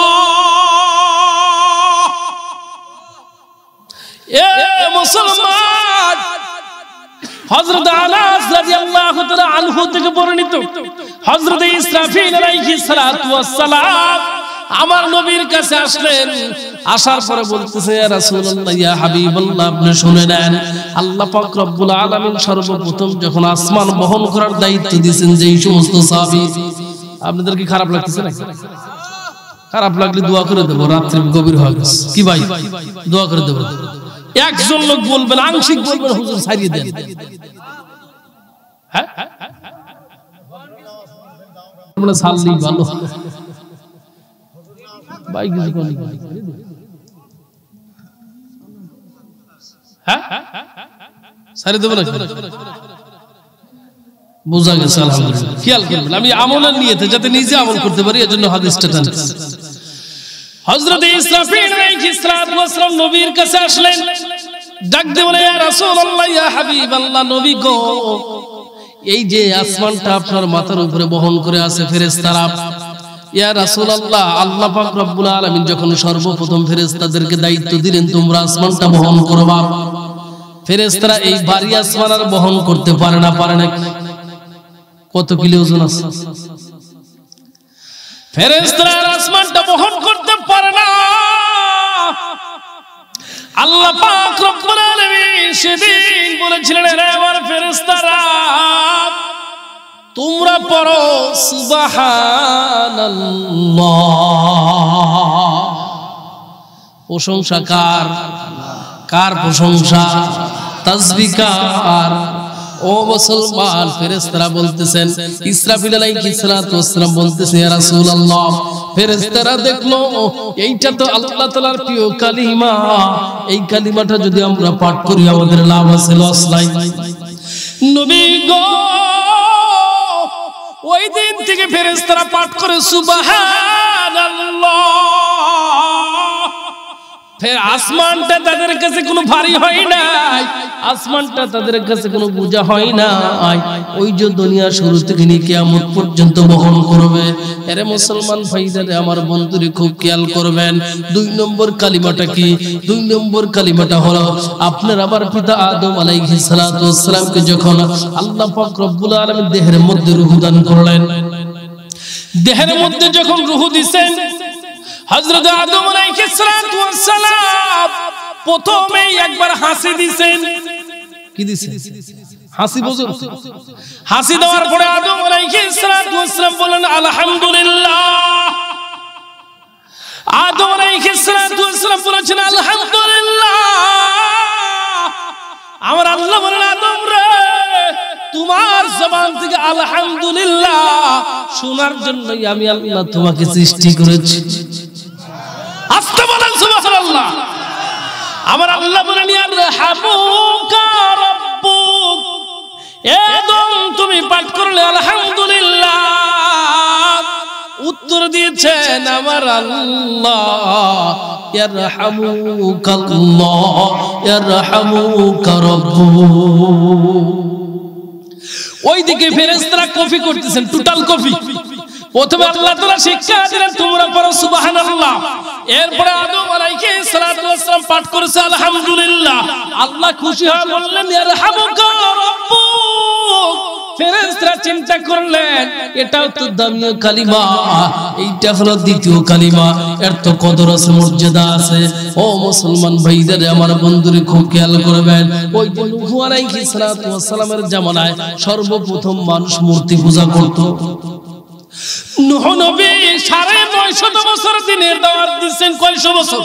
এ মুসলমান, হযরত আনাস রাদিয়াল্লাহু তাআলা আনহু থেকে বর্ণিত, হযরত ইসরাফিল আলাইহিস সালাতু ওয়াস সালাম আমার নবীর কাছে আসলেন। আসার পরে বলতেছে, ইয়া রাসূলুল্লাহ, ইয়া হাবিবাল্লাহ, আপনি শুনে নেন, আল্লাহ পাক রব্বুল আলামিন সর্বপ্রথম যখন আসমান বহন করার দায়িত্ব দিয়েছেন যেই সমস্ত সাহাবী, আপনাদের কি খারাপ লাগতেছে না? খারাপ লাগলে দোয়া করে দেব, রাত্রি গভীর হয়ে গেছে, কি ভাই, দোয়া করে দেব। একজন লোক বলবেন, আংশিক বলবেন, হুজুর ছাড়িয়ে দেন। হ্যাঁ, আমরা সাল্লি ভালো ভাই, কিছু বলি। হ্যাঁ, ছাড়িয়ে দেব না, বোঝা গেছে? আলহামদুলিল্লাহ। খেয়াল করবেন, আমি আমলের নিয়তে যাতে নিজে আমল করতে পারি, এজন্য হাদিসটা টানছি। হযরত ইসরাফিল আলাইহিস সালাতু ওয়াস সালাম নবীর কাছে আসলেন, ডাক দিয়ে বলে, ইয়া রাসূলুল্লাহ, ইয়া হাবিবাল্লাহ, নবী গো, এই যে আসমানটা আপনার মাথার উপরে বহন করে আছে ফেরেশতারা, ইয়া রাসূলুল্লাহ, আল্লাহ পাক রব্বুল আলামিন যখন সর্বপ্রথম ফেরেশতাদেরকে দায়িত্ব দিলেন তোমরা আসমানটা বহন করবা, ফেরেশতারা এই ভারী আসমান আর বহন করতে পারে না। পারে না? কত কিলো ওজন আছে? ফেরেশতারা আসমানটা বহন করতে পারে না। আল্লাহ পাক রব্বুল আলামিন সেদিন বলেছিলেন, রে আমার ফেরেশতারা, তোমরা পড়ো সুবহানাল্লাহ। প্রশংসা কার? কার প্রশংসা? তাসবিহ কার? ও মুসলমান, ফেরেশতারা বলতেছেন, ইসরাফিল আলাইহিস সালাতু ওয়াস সালাম বলতেছে, ইয়া রাসূলুল্লাহ, ফেরেশতারা দেখলো এইটা তো আল্লাহ তাআলার প্রিয় কালিমা, এই কালিমাটা যদি আমরা পাঠ করি আমাদের লাভ আছে, লস নাই। নবী গো, ওই দিন থেকে ফেরেশতারা পাঠ করে সুবহানাল্লাহ, ফের আসমানটা তাদের কাছে কোনো ভারী হয় নাই, আসমানটা তাদের কাছে কোনো বোঝা হয় নাই। ওই যে দুনিয়া শুরু থেকে নিয়ে কিয়ামত পর্যন্ত বহন করবে। আরে মুসলমান ভাইরা আমার বন্ধুরে খুব খেয়াল করবেন। 2 নম্বর কালিমাটা কি? 2 নম্বর কালিমাটা হলো আপনার আমার পিতা আদম আলাইহিস সালাতু ওয়াস সালামকে যখন আল্লাহ পাক রব্বুল আলামিন দেহের মধ্যে রূহ দান করলেন, দেহের মধ্যে যখন রূহ দিবেন হযরত আদম আলাইহিস সালাতু ওয়াস সালাম প্রথমে একবার হাসি দিবেন। কি দিবেন? হাসি বুঝুন। হাসি দেওয়ার পরে আদম আলাইহিস সালাতু ওয়াস সালাম বলেন আলহামদুলিল্লাহ। আদম আলাইহিস সালাতু ওয়াস সালাম বলেছেন আলহামদুলিল্লাহ। আমার আল্লাহ বলেন আদম রে, তোমার জবান থেকে আলহামদুলিল্লাহ শোনার জন্যই আমি আল্লাহ তোমাকে সৃষ্টি করেছি। আস্তে বলেন সুবহানাল্লাহ। আমার আল্লাহ বলেন ইয়ারহামুকা রাব্বুক। এ আদম তুমি পাঠ করলে আলহামদুলিল্লাহ, উত্তর দিয়েছেন আমার আল্লাহ ইয়ারহামুকাল্লাহ ইয়ারহামুকা রাব্বুক। ওইদিকে ফেরেশতারা কফি করতেছেন, টোটাল কফি। প্রথমে আল্লাহ তাআলা শিক্ষা দিলেন তোমরা পড়ো সুবহানাল্লাহ। এরপরে আদম আলাইহিস সালাতু ওয়াস সালাম পাঠ করেছে আলহামদুলিল্লাহ। আল্লাহ খুশি হয়ে বললেন ইয়ারহামুকা রাব্বুক। ফেরেশতারা চিন্তা করলেন এটাও তো দামি কালিমা, এইটা হলো দ্বিতীয় কালিমা, এর তো কদর আছে, মর্যাদা আছে। ও মুসলমান ভাইদের আমার বন্ধুরে খুব খেয়াল করবেন। ওই যে নূহ আলাইহিস সালাতু ওয়াস সালামের জামানায় সর্বপ্রথম মানুষ মূর্তি পূজা করত। নূহ নবী 950 বছর দিনের দাওয়াত দিয়েছেন। কয়শো বছর?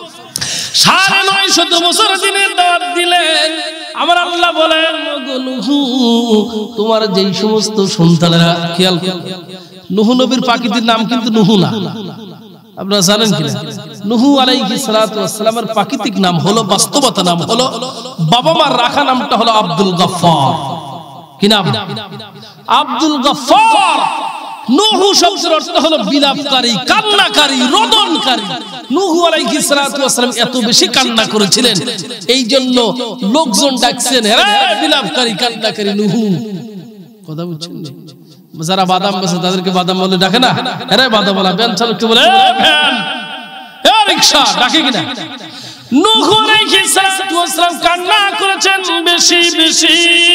950 বছর দিনের দাওয়াত দিলেন। আমার আল্লাহ বলেন নূহ তোমার যেই সমস্ত সন্তানেরা, খেয়াল করুন নূহ নবীর প্রাকৃতিক নাম কিন্তু নূহ না, আপনারা জানেন কিনা? নূহ আলাইহিস সালাতু ওয়াস সালামের প্রাকৃতিক নাম হলো, বাস্তবতা নাম হলো, বাবা মার রাখা নামটা হলো আব্দুল গফফার। কি নাম? আব্দুল গফফার। নূহ শব্দের অর্থ হলো বিলাপকারী, কান্নাকারী, রোদনকারী। নূহ আলাইহিস সালাতু ওয়াস সালাম এত বেশি কান্না করেছিলেন, এই জন্য লোকজন ডাকছেন হে বিলাপকারী, কান্নাকারী নূহ। কথা বুঝছেন? যারা বাদাম বেচে তাদেরকে বাদাম বলে ডাকে না, হে বাদাম বলা। ভ্যান চালককে বলে ভ্যান, এ রিকশা, ডাকে কিনা? নূহ আলাইহিস সালাতু ওয়াস সালাম কান্না করেছেন বেশি বেশি,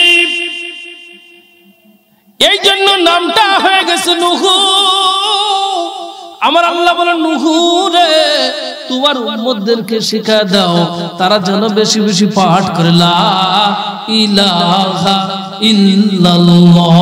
এই জন্য নামটা হয়ে গেছে নূহ। আমার আল্লাহ বলেন নূহ রে তোমার উম্মতদেরকে শিক্ষা দাও তারা যেন বেশি বেশি পাঠ করে লা ইলাহা ইল্লাল্লাহ।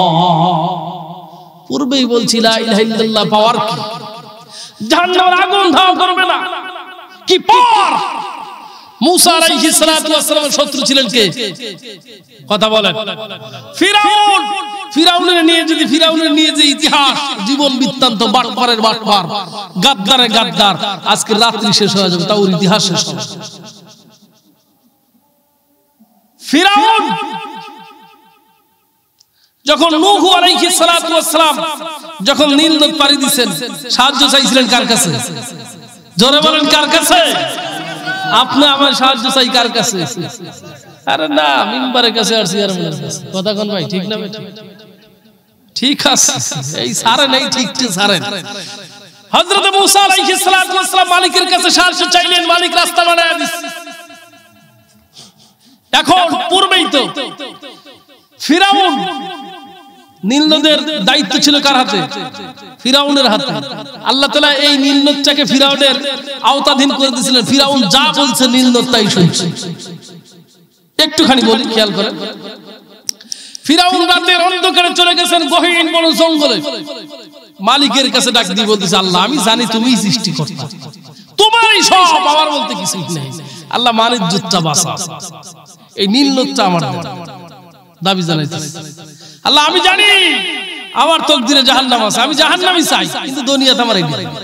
পূর্বেই বলছি লা ইলাহা ইল্লাল্লাহ পাওয়ার কি? জাহান্নামের আগুন ধাও করবে না। কি পাওয়ার? মুসা আলাইহিস সালাতু ওয়াস সালামের শত্রু ছিলেন কে? কথা বলেন। ফিরাউন। ফিরাউনের নিয়ে যে ইতিহাস, জীবন বৃত্তান্ত, বাটপারের বাটপার, গাদ্দারের গাদ্দার, আজকে রাত্রি শেষ হয়ে যাবে তাও ইতিহাস শেষ হবে। ফিরাউন যখন নূহ আলাইহিস সালাতু ওয়াস সালাম যখন নীল নদ পাড়ি দিয়েছেন, সাহায্য চাইছিলেন কার কাছে? জোরে বলেন কার কাছে? আপনি আমার সাহায্য চাই কার কাছে? আরে না, মিম্বারের কাছে আর চেয়ারম্যানের কাছে। কথা কোন ভাই? ঠিক না? ঠিক আছে, এই সারে নেই, ঠিক সারেন। হযরত মুসা আলাইহিস সালাতু ওয়াস সালাম মালিকের কাছে সাহায্য চাইলেন, মালিক রাস্তা বানায় দিয়েছে। এখন পূর্বেই তো ফিরাউন, নীল নদের দায়িত্ব ছিল কার হাতে? ফিরাউনের হাতে। আল্লাহ তাআলা এই নীল নদটাকে ফিরাউনের আওতাধীন করে দিয়েছিলেন। ফিরাউন যা বলছে নীল নদ তাই শুনছে। একটুখানি বলি, খেয়াল করেন। ফিরাউন রাতের অন্ধকারে চলে গেছেন গহীন বন জঙ্গলে। মালিকের কাছে ডাক দিয়ে বলতেছে আল্লাহ আমি জানি তুমিই সৃষ্টিকর্তা, তোমারই সব, আমার বলতে কিছুই নাই। আল্লাহ মানিক যুদ্ধটা বাঁচা, এই নীল নদটা আমার দাবি জানাইতেছে। আল্লাহ আমি জানি আমার তকদিরে জাহান্নাম আছে, আমি জাহান্নামই চাই, কিন্তু দুনিয়াতে আমার এই নাই।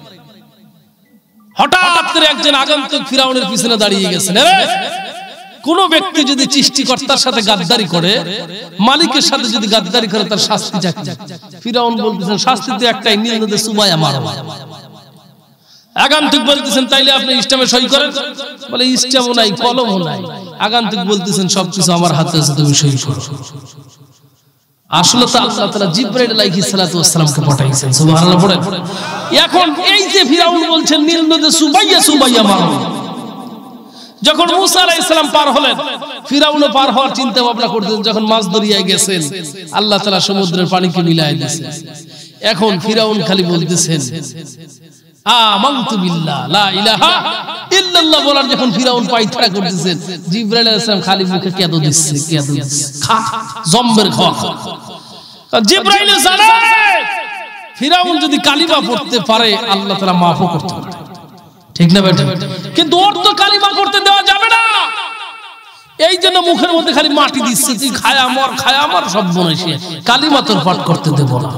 হঠাৎ করে একজন আগন্তুক ফিরাউনের পিছনে দাঁড়িয়ে গেছেন। কোন ব্যক্তি যদি সৃষ্টিকর্তার সাথে গাদ্দারি করে, মালিকের সাথে যদি গাদ্দারি করে, তার শাস্তিটা কি? ফিরাউন বলতেছেন শাস্তিতে একটাই, নীল নদে সুবাইয়া মারো। আগান্তুক বলতেছেন তাইলে আপনি ইসলামে সই করেন, বলে ইসলামও নাই কলমও নাই। আগান্তুক বলতেছেন সবকিছু আমার হাতে আছে, তুমি সই করো। আসলে তো আল্লাহ তাআলা জিবরাইল আলাইহিস সালাতু ওয়াস সালামকে পাঠাইছেন, সুবহানাল্লাহ পড়েন। এখন এই যে ফিরাউন বলছেন নীল নদে সুবাইয়া সুবাইয়া মারো, যখন মুসা আলাইহিস সালাম পার হলেন, ফিরাউনও পার হওয়ার চিন্তা ভাবনা করতেন। যখন মাছ দরিয়ায় গেছেন, আল্লাহ তাআলা সমুদ্রের পানিকে মিলায় দিয়েছেন। এখন ফিরাউন খালি বলতেছেন আমানতু বিল্লাহ লা ইলাহা ইল্লাল্লাহ বলার যখন ফিরাউন পায়তারা করতেছেন, জিবরাইল আলাইহিস সালাম খালি মুখে কেঁদো দিচ্ছে, কেঁদো দিচ্ছে, খা জম্বের খাওয়া। জিবরাইল জানে ফিরাউন যদি কালিমা পড়তে পারে আল্লাহ তাআলা মাফও করতে পারে, ঠিক না বেটা? কিন্তু ওর তো কালিমা পড়তে দেওয়া যাবে না, এই জন্য মুখের মধ্যে খালি মাটি দিচ্ছে, তুই খায়া মর সব বনেছে, কালিমা তোর পাঠ করতে দেব না।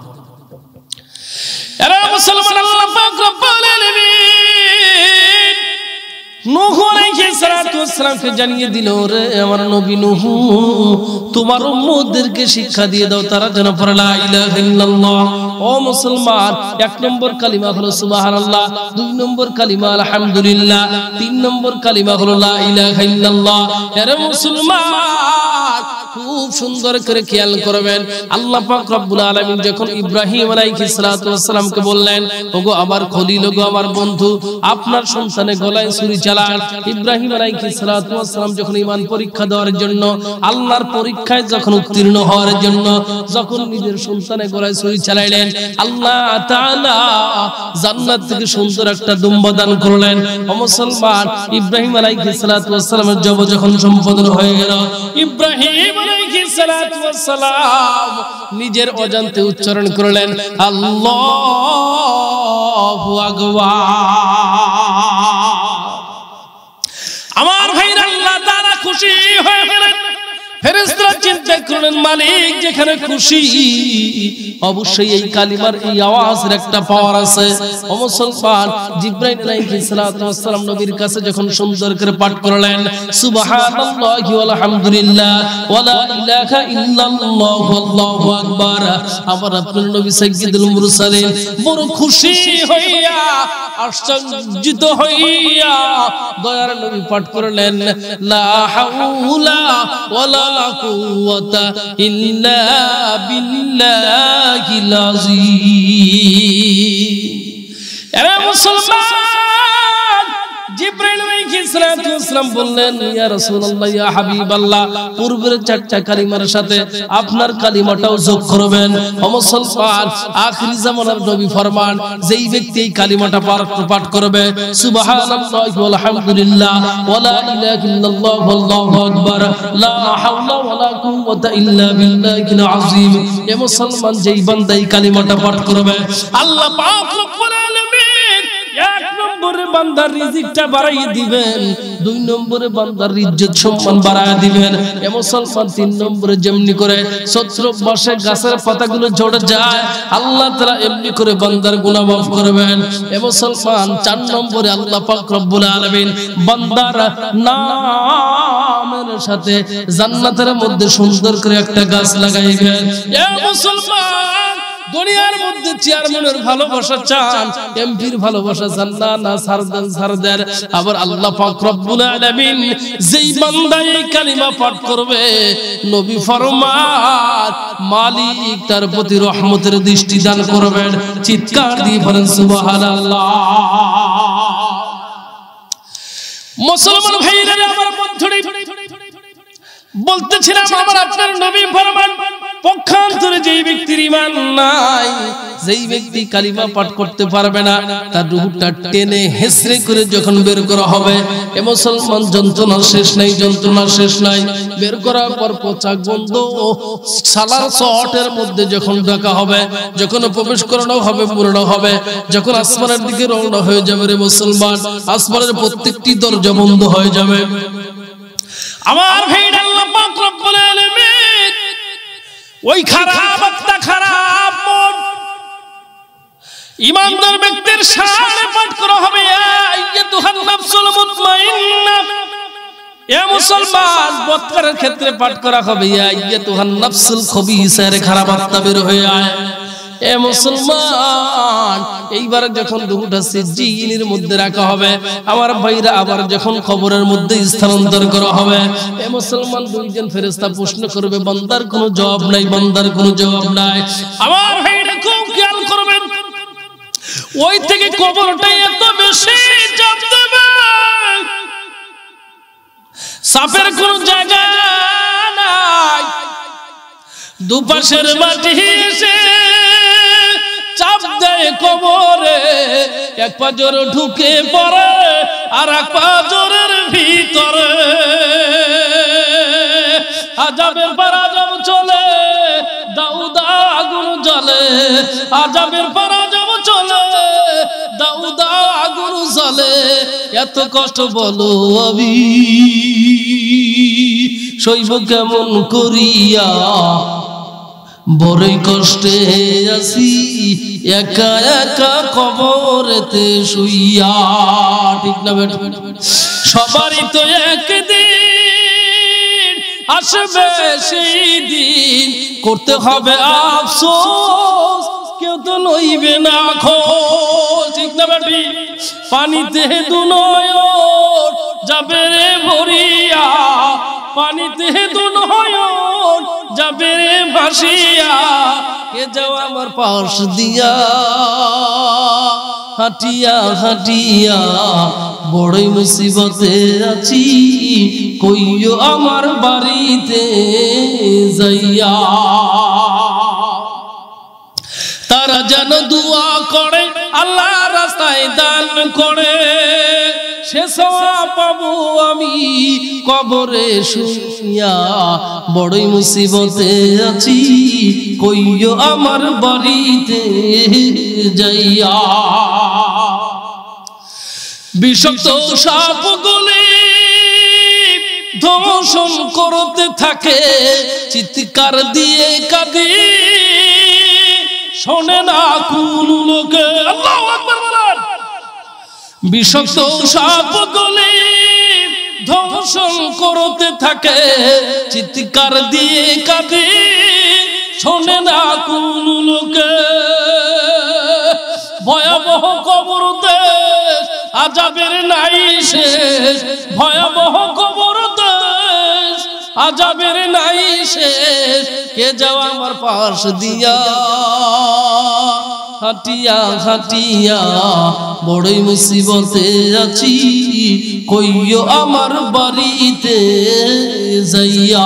এরা মুসলমান, আল্লাহ পাক রব্বুল আলামিন নূহ আলাইহিস সালাতু ওয়াস সালামকে জানিয়ে দিল, রে আমার নবী নূহ, তোমার উম্মতদেরকে শিক্ষা দিয়ে দাও, তারা যেন পড়ে লা ইলাহা ইল্লাল্লাহ। ও মুসলমান, 1 নম্বর কালিমা হলো সুবহানাল্লাহ, 2 নম্বর কালিমা আলহামদুলিল্লাহ, 3 নম্বর কালিমা হলো লা ইলাহা ইল্লাল্লাহ। এরা মুসলমান খুব সুন্দর করে খেয়াল করবেন, আল্লাহ পাক রব্বুল আলামিন যখন ইব্রাহিম আলাইহিস সালাতু ওয়াস সালামকে বললেন, ওগো আমার খলিল, ওগো আমার বন্ধু, আপনার সন্তানের গলায় ছুরি চালান। ইব্রাহিম আলাইহিস সালাতু ওয়াস সালাম যখন ঈমান পরীক্ষা দেওয়ার জন্য, আল্লাহর পরীক্ষায় যখন উত্তীর্ণ হওয়ার জন্য যখন নিজের সন্তানের গলায় ছুরি চালাইলেন, আল্লাহ তাআলা জান্নাত থেকে সুন্দর একটা দুম্বা দান করলেন। ও মুসলমান, ইব্রাহিম আলাইহিস সালাতু ওয়াস সালামের জব যখন সম্পন্ন হয়ে গেল, ইব্রাহিম আলাইহিস সালাতু ওয়াস সালাম নিজের অজান্তে উচ্চারণ করলেন আল্লাহু আকবার। আমার ভাইরা, আল্লাহ তাআলা খুশি হয়ে গেলেন। ফেরেশতারা চিন্তা করলেন, মালিক যেখানে খুশি, অবশ্যই এই কালিমার এই আওয়াজের একটা পাওয়ার আছে। ও মুসলমান, জিবরাইল আলাইহিস সালাতু ওয়াস সালাম নবীর কাছে যখন সুন্দর করে পাঠ করলেন সুবহানাল্লাহি ওয়া আলহামদুলিল্লাহ ওয়া লা ইলাহা ইল্লাল্লাহু আল্লাহু আকবার, আমার আপনার নবী সাইয়্যিদুল মুরসালিন বড় খুশি হইয়া, আশ্চর্যিত হইয়া দয়ার নবী পাঠ করলেন লা হাওলা ওয়া লা কুওয়াতা ইল্লা বিল্লাহিল আযীম। এরা মুসলমান, জিবরাইল আলাইহিস সালাতু ওয়াস সালাম বললেন, ইয়া রাসূলুল্লাহ, ইয়া হাবিবাল্লাহ, পূর্বের 4টা কালিমার সাথে আপনার কালিমাটাও যোগ করবেন। ও মুসলমান, আখিরি জামানার নবী ফরমান, যেই ব্যক্তি এই কালিমাটা পাঠ করবে সুবহানাল্লাহি ওয়া আলহামদুলিল্লাহ ওয়া লা ইলাহা ইল্লাল্লাহু আল্লাহু আকবার, লা হাওলা ওয়া লা কুওয়াতা ইল্লা বিল্লাহিল আযীম। এ মুসলমান, যেই বান্দা এই কালিমাটা পাঠ করবে, আল্লাহ পাক রব্বুল আলামিন 1 নম্বরে বান্দার রিজিকটা বাড়াইয়ে দিবেন, 2 নম্বরে বান্দার ইজ্জত সম্মান বাড়াইয়ে দিবেন। এ মুসলমান, 3 নম্বরে যেমনি করে ছত্র বসে গাছের পাতাগুলো ঝরে যায়, আল্লাহ তাআলা এমনি করে বান্দার গুনাহ মাফ করবেন। এ মুসলমান, 4 নম্বরে আল্লাহ পাক রব্বুল আলামিন বান্দার নামের সাথে জান্নাতের মধ্যে সুন্দর করে একটা গাছ লাগাইবেন। এ মুসলমান, দুনিয়ার মধ্যে চেয়ারম্যানের ভালোবাসা চান, এমপির ভালোবাসা চান না, সারদার। আবার আল্লাহ পাক রব্বুল আলামিন যেই বান্দা এই কালিমা পাঠ করবে, নবী ফরমান মালিক তার প্রতি রহমতের দৃষ্টি দান করবেন। চিৎকার দিয়ে বলেন সুবহানাল্লাহ। মুসলমান ভাইরা, আমার বন্ধুরা, বলতেছিলাম আমার আপনার নবী ফরমান, পক্ষান্তরে যেই ব্যক্তির ঈমান নাই, যেই ব্যক্তি কালিমা পাঠ করতে পারবে না, তার রূহটা টেনে হেসরে করে যখন বের করা হবে, এ মুসলমান, যন্ত্রণার শেষ নাই, যন্ত্রণার শেষ নাই। বের করার পর পোচাক বন্ধ সালার শটের মধ্যে যখন ঢাকা হবে, যখন প্রবেশ করানো হবে, পুরানো হবে, যখন আসমানের দিকে রওনা হয়ে যাবে, রে মুসলমান, আসমানের প্রত্যেকটি দরজা বন্ধ হয়ে যাবে। আমার ভাইরা, আল্লাহ পাক রব্বুল আলামিন ওই খারাপ মন ঈমানদার ব্যক্তির সামনে পাঠ করা হবে, আইয়াতুহান নাফসুল মুতমাইন্না। এ মুসলমান, বদকারের ক্ষেত্রে পাঠ করা হবে, আইয়াতুহান নাফসুল খবিসা, খারাপ আত্মা বের হয়ে আয়। এ মুসলমান, এইবার যখন রূহটা সিজিনের মধ্যে রাখা হবে, আমার ভাইরা আবার যখন কবরের মধ্যে স্থানান্তর করা হবে, এ মুসলমান দুইজন ফেরেশতা প্রশ্ন করবে, বান্দার কোনো জবাব নাই, বান্দার কোনো জবাব নাই। আমার ভাইরা খুব খেয়াল করবেন, ওই থেকে কবরটা এত বেশি চাপ দেবে, সাপের কোন জায়গা নাই, দুপাশের মাটি এসে চাপ দেয় কবরে, এক পাজর ঢুকে পড়ে আর এক পাজরের ভিতরে, আযাবের পর আযাব চলে, দাউদা আগুন জ্বলে, আযাবের পর আযাব চলে, দাউদা আগুন জ্বলে, এত কষ্ট বলো আমি সইব কেমন করিয়া, বড়ই কষ্টে আছি একা একা কবরেতে শুইয়া। ঠিক না বেটা? সবারই তো একদিন আসবে সেই দিন, করতে হবে আফসোস, কেউ তো লইবে না খোঁজ। ঠিক না বেটি? পানিতে দুনয়ন যাবে রে ভরিয়া, পানিতে দুনয়ন যাবে রে ভাসিয়া, কে যাও আমার পাশ দিয়া হাটিয়া হাটিয়া, বড়ই মুসিবতে আছি, কইও আমার বাড়িতে যাইয়া। তারা যেন দুয়া করে, আল্লাহ রাস্তায় দান করে, সে সওয়াব পাবো আমি কবরে শুইয়া, বড়ই মুসিবতে আছি, কইও আমার বাড়িতে যাইয়া। বিষাক্ত সাপগুলি দংশন করতে থাকে, চিৎকার দিয়ে কাঁদি, শোনে না কোন লোকে। আল্লাহু আকবার বলেন। বিষাক্ত সাপগুলি দংশন করতে থাকে, চিৎকার দিয়ে কাঁদি, শোনে না কোন লোকে। ভয়াবহ কবর দেশ, আযাবের নাই শেষ, ভয়াবহ কবর দেশ, আযাবের নাই শেষ, কে যাও আমার পাশ দিয়া হাটিয়া হাটিয়া, বড়ই মুসিবতে আছি, কইও আমার বাড়িতে যাইয়া।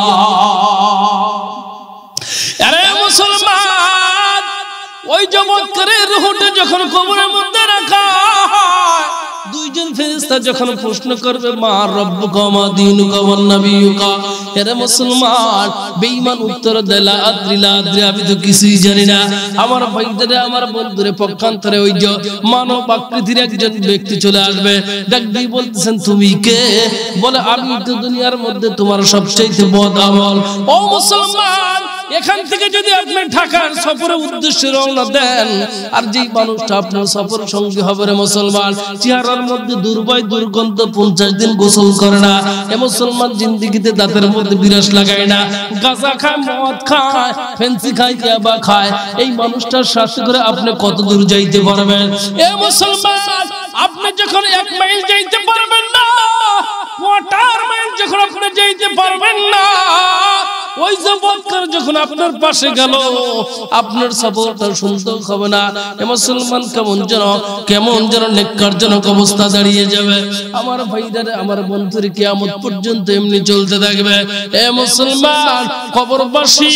আরে মুসলমান, ওই চমৎকারের রূহটা যখন কবরের মধ্যে রাখা হয়, দুইজন ফেরেশতা যখন প্রশ্ন করবে, মা রব্বুকা মা দীনুকা ওয়ান নাবিয়ুকা, এরে মুসলমান বেঈমান উত্তর দেয়, লা আদ্রি লা আদ্রি, আমি তো কিছুই জানি না। আমার ভাইদের, আমার বন্ধুরে, পক্ষান্তরে ওই যে মানব আকৃতির একজন ব্যক্তি চলে আসবে, ডাক দিয়ে বলতেছেন, তুমি কে? বলে, আমি তো দুনিয়ার মধ্যে তোমার সবচেয়ে বদ আমল। ও মুসলমান, এখান থেকে যদি আপনি ঢাকার সফরের উদ্দেশ্যে রওনা দেন, আর যেই মানুষটা আপনার সফর সঙ্গী হবে রে মুসলমান, চেহারার মধ্যে দুর্বল দুর্গন্ধ, 50 দিন গোসল করে না, এ মুসলমান জিন্দেগিতে দাঁতের মধ্যে বিরাস লাগায় না, গাঁজা খায়, মদ খায়, ফেন্সি খায়, ইয়াবা খায়, এই মানুষটার সাথে করে আপনি কত দূর যাইতে পারবেন? এ মুসলমান, আপনি যখন 1 মাইল যাইতে পারবেন না, কোয়ার্টার মাইল যখন আপনি যাইতে পারবেন না, ওই জবৎকার যখন আপনার পাশে গেল, আপনার সফরটা সুন্দর হবে না। এ মুসলমান কেমন যেন নেককারজনক অবস্থা দাঁড়িয়ে যাবে। আমার ভাইদারে, আমার বন্ধুরে, কিয়ামত পর্যন্ত এমনি চলতে থাকবে। এ মুসলমান, কবরবাসী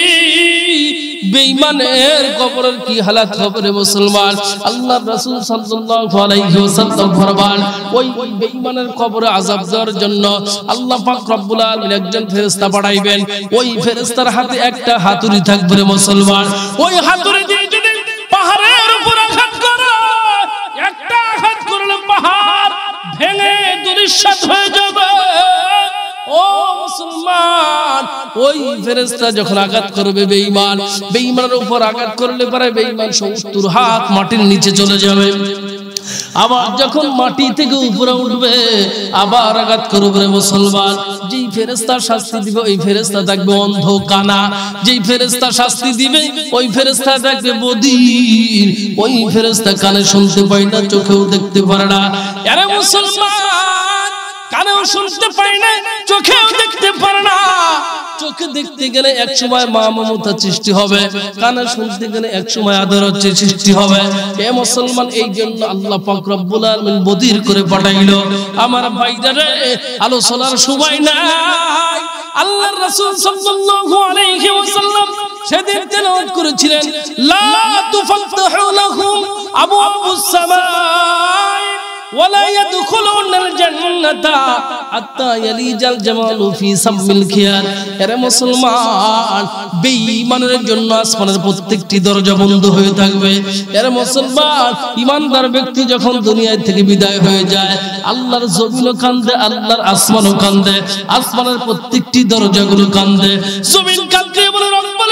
বেঈমানের কবরের কি হালাত হবে রে মুসলমান? আল্লাহর রাসূল সাল্লাল্লাহু আলাইহি ওয়াসাল্লাম ফরমান, ওই বেঈমানের কবরে আযাব দেওয়ার জন্য আল্লাহ পাক রব্বুল আলামিন একজন ফেরেশতা পাঠাইবেন। ওই ফেরেশতার হাতে একটা হাতুড়ি থাকবে রে মুসলমান। ওই হাতুড়ি দিয়ে যদি পাহাড়ের উপর আঘাত করে, একটা আঘাত করলে পাহাড় ভেঙে দুলিশাত হয়ে যাবে। ও মুসলমান, ওই ফেরেশতা যখন আঘাত করবে বেঈমানের উপর আঘাত করলে পরে বেঈমান 70 হাত মাটির নিচে চলে যাবে। আবার যখন মাটি থেকে উপরে উঠবে, আবার আঘাত করবে মুসলমান। যেই ফেরেশতা শাস্তি দিবে ওই ফেরেশতা থাকবে অন্ধ কানা, যেই ফেরেশতা শাস্তি দিবে ওই ফেরেশতা থাকবে বধির, ওই ফেরেশতা কানে শুনতে পায় না, চোখেও দেখতে পারে না। আরে মুসলমান, কানেও শুনতে পায় না, চোখেও দেখতে পারে না। চোখে দেখতে গেলে এক সময় মা মমতা সৃষ্টি হবে, কানে শুনতে গেলে এক সময় আদর হচ্ছে সৃষ্টি হবে। এ মুসলমান, এই জন্য আল্লাহ পাক রব্বুল আলামিন বধির করে পাঠাইলো। আমার ভাইরা, আলোচনার সময় নাই। আল্লাহর রাসূল সাল্লাল্লাহু আলাইহি ওয়াসাল্লাম সেদিন তেলাওয়াত করেছিলেন, লা তুফাত্তাহু লাহুম আবওয়াবুস সামাই ওয়ালা ইয়াদখুলুনাল জান্নাতা হাত্তা ইয়ালিজাল জামালু ফি সামিল খিয়ার। আরে মুসলমান, বেঈমানের জন্য আসমানের প্রত্যেকটি দরজা বন্ধ হয়ে থাকবে। আরে মুসলমান, ঈমানদার ব্যক্তি যখন দুনিয়া থেকে বিদায় হয়ে যায়, আল্লাহর জমিনও কান্দে, আল্লাহর আসমানও কান্দে, আসমানের প্রত্যেকটি দরজাগুলো কান্দে। জমিন কান্দে বলে রব্বুল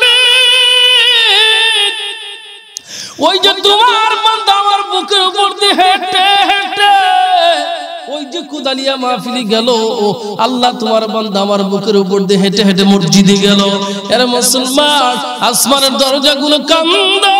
আলামিন, ওই যে তোমার বান্দা আমার বুকের উপর দিয়ে হেঁটে হেঁটে ওই যে কুদালিয়া মাহফিলি গেল, আল্লাহ তোমার বান্দা আমার বুকের উপর দিয়ে হেঁটে হেঁটে মসজিদে গেল। এর মুসলমান, আসমানের দরজাগুলো কান্দে।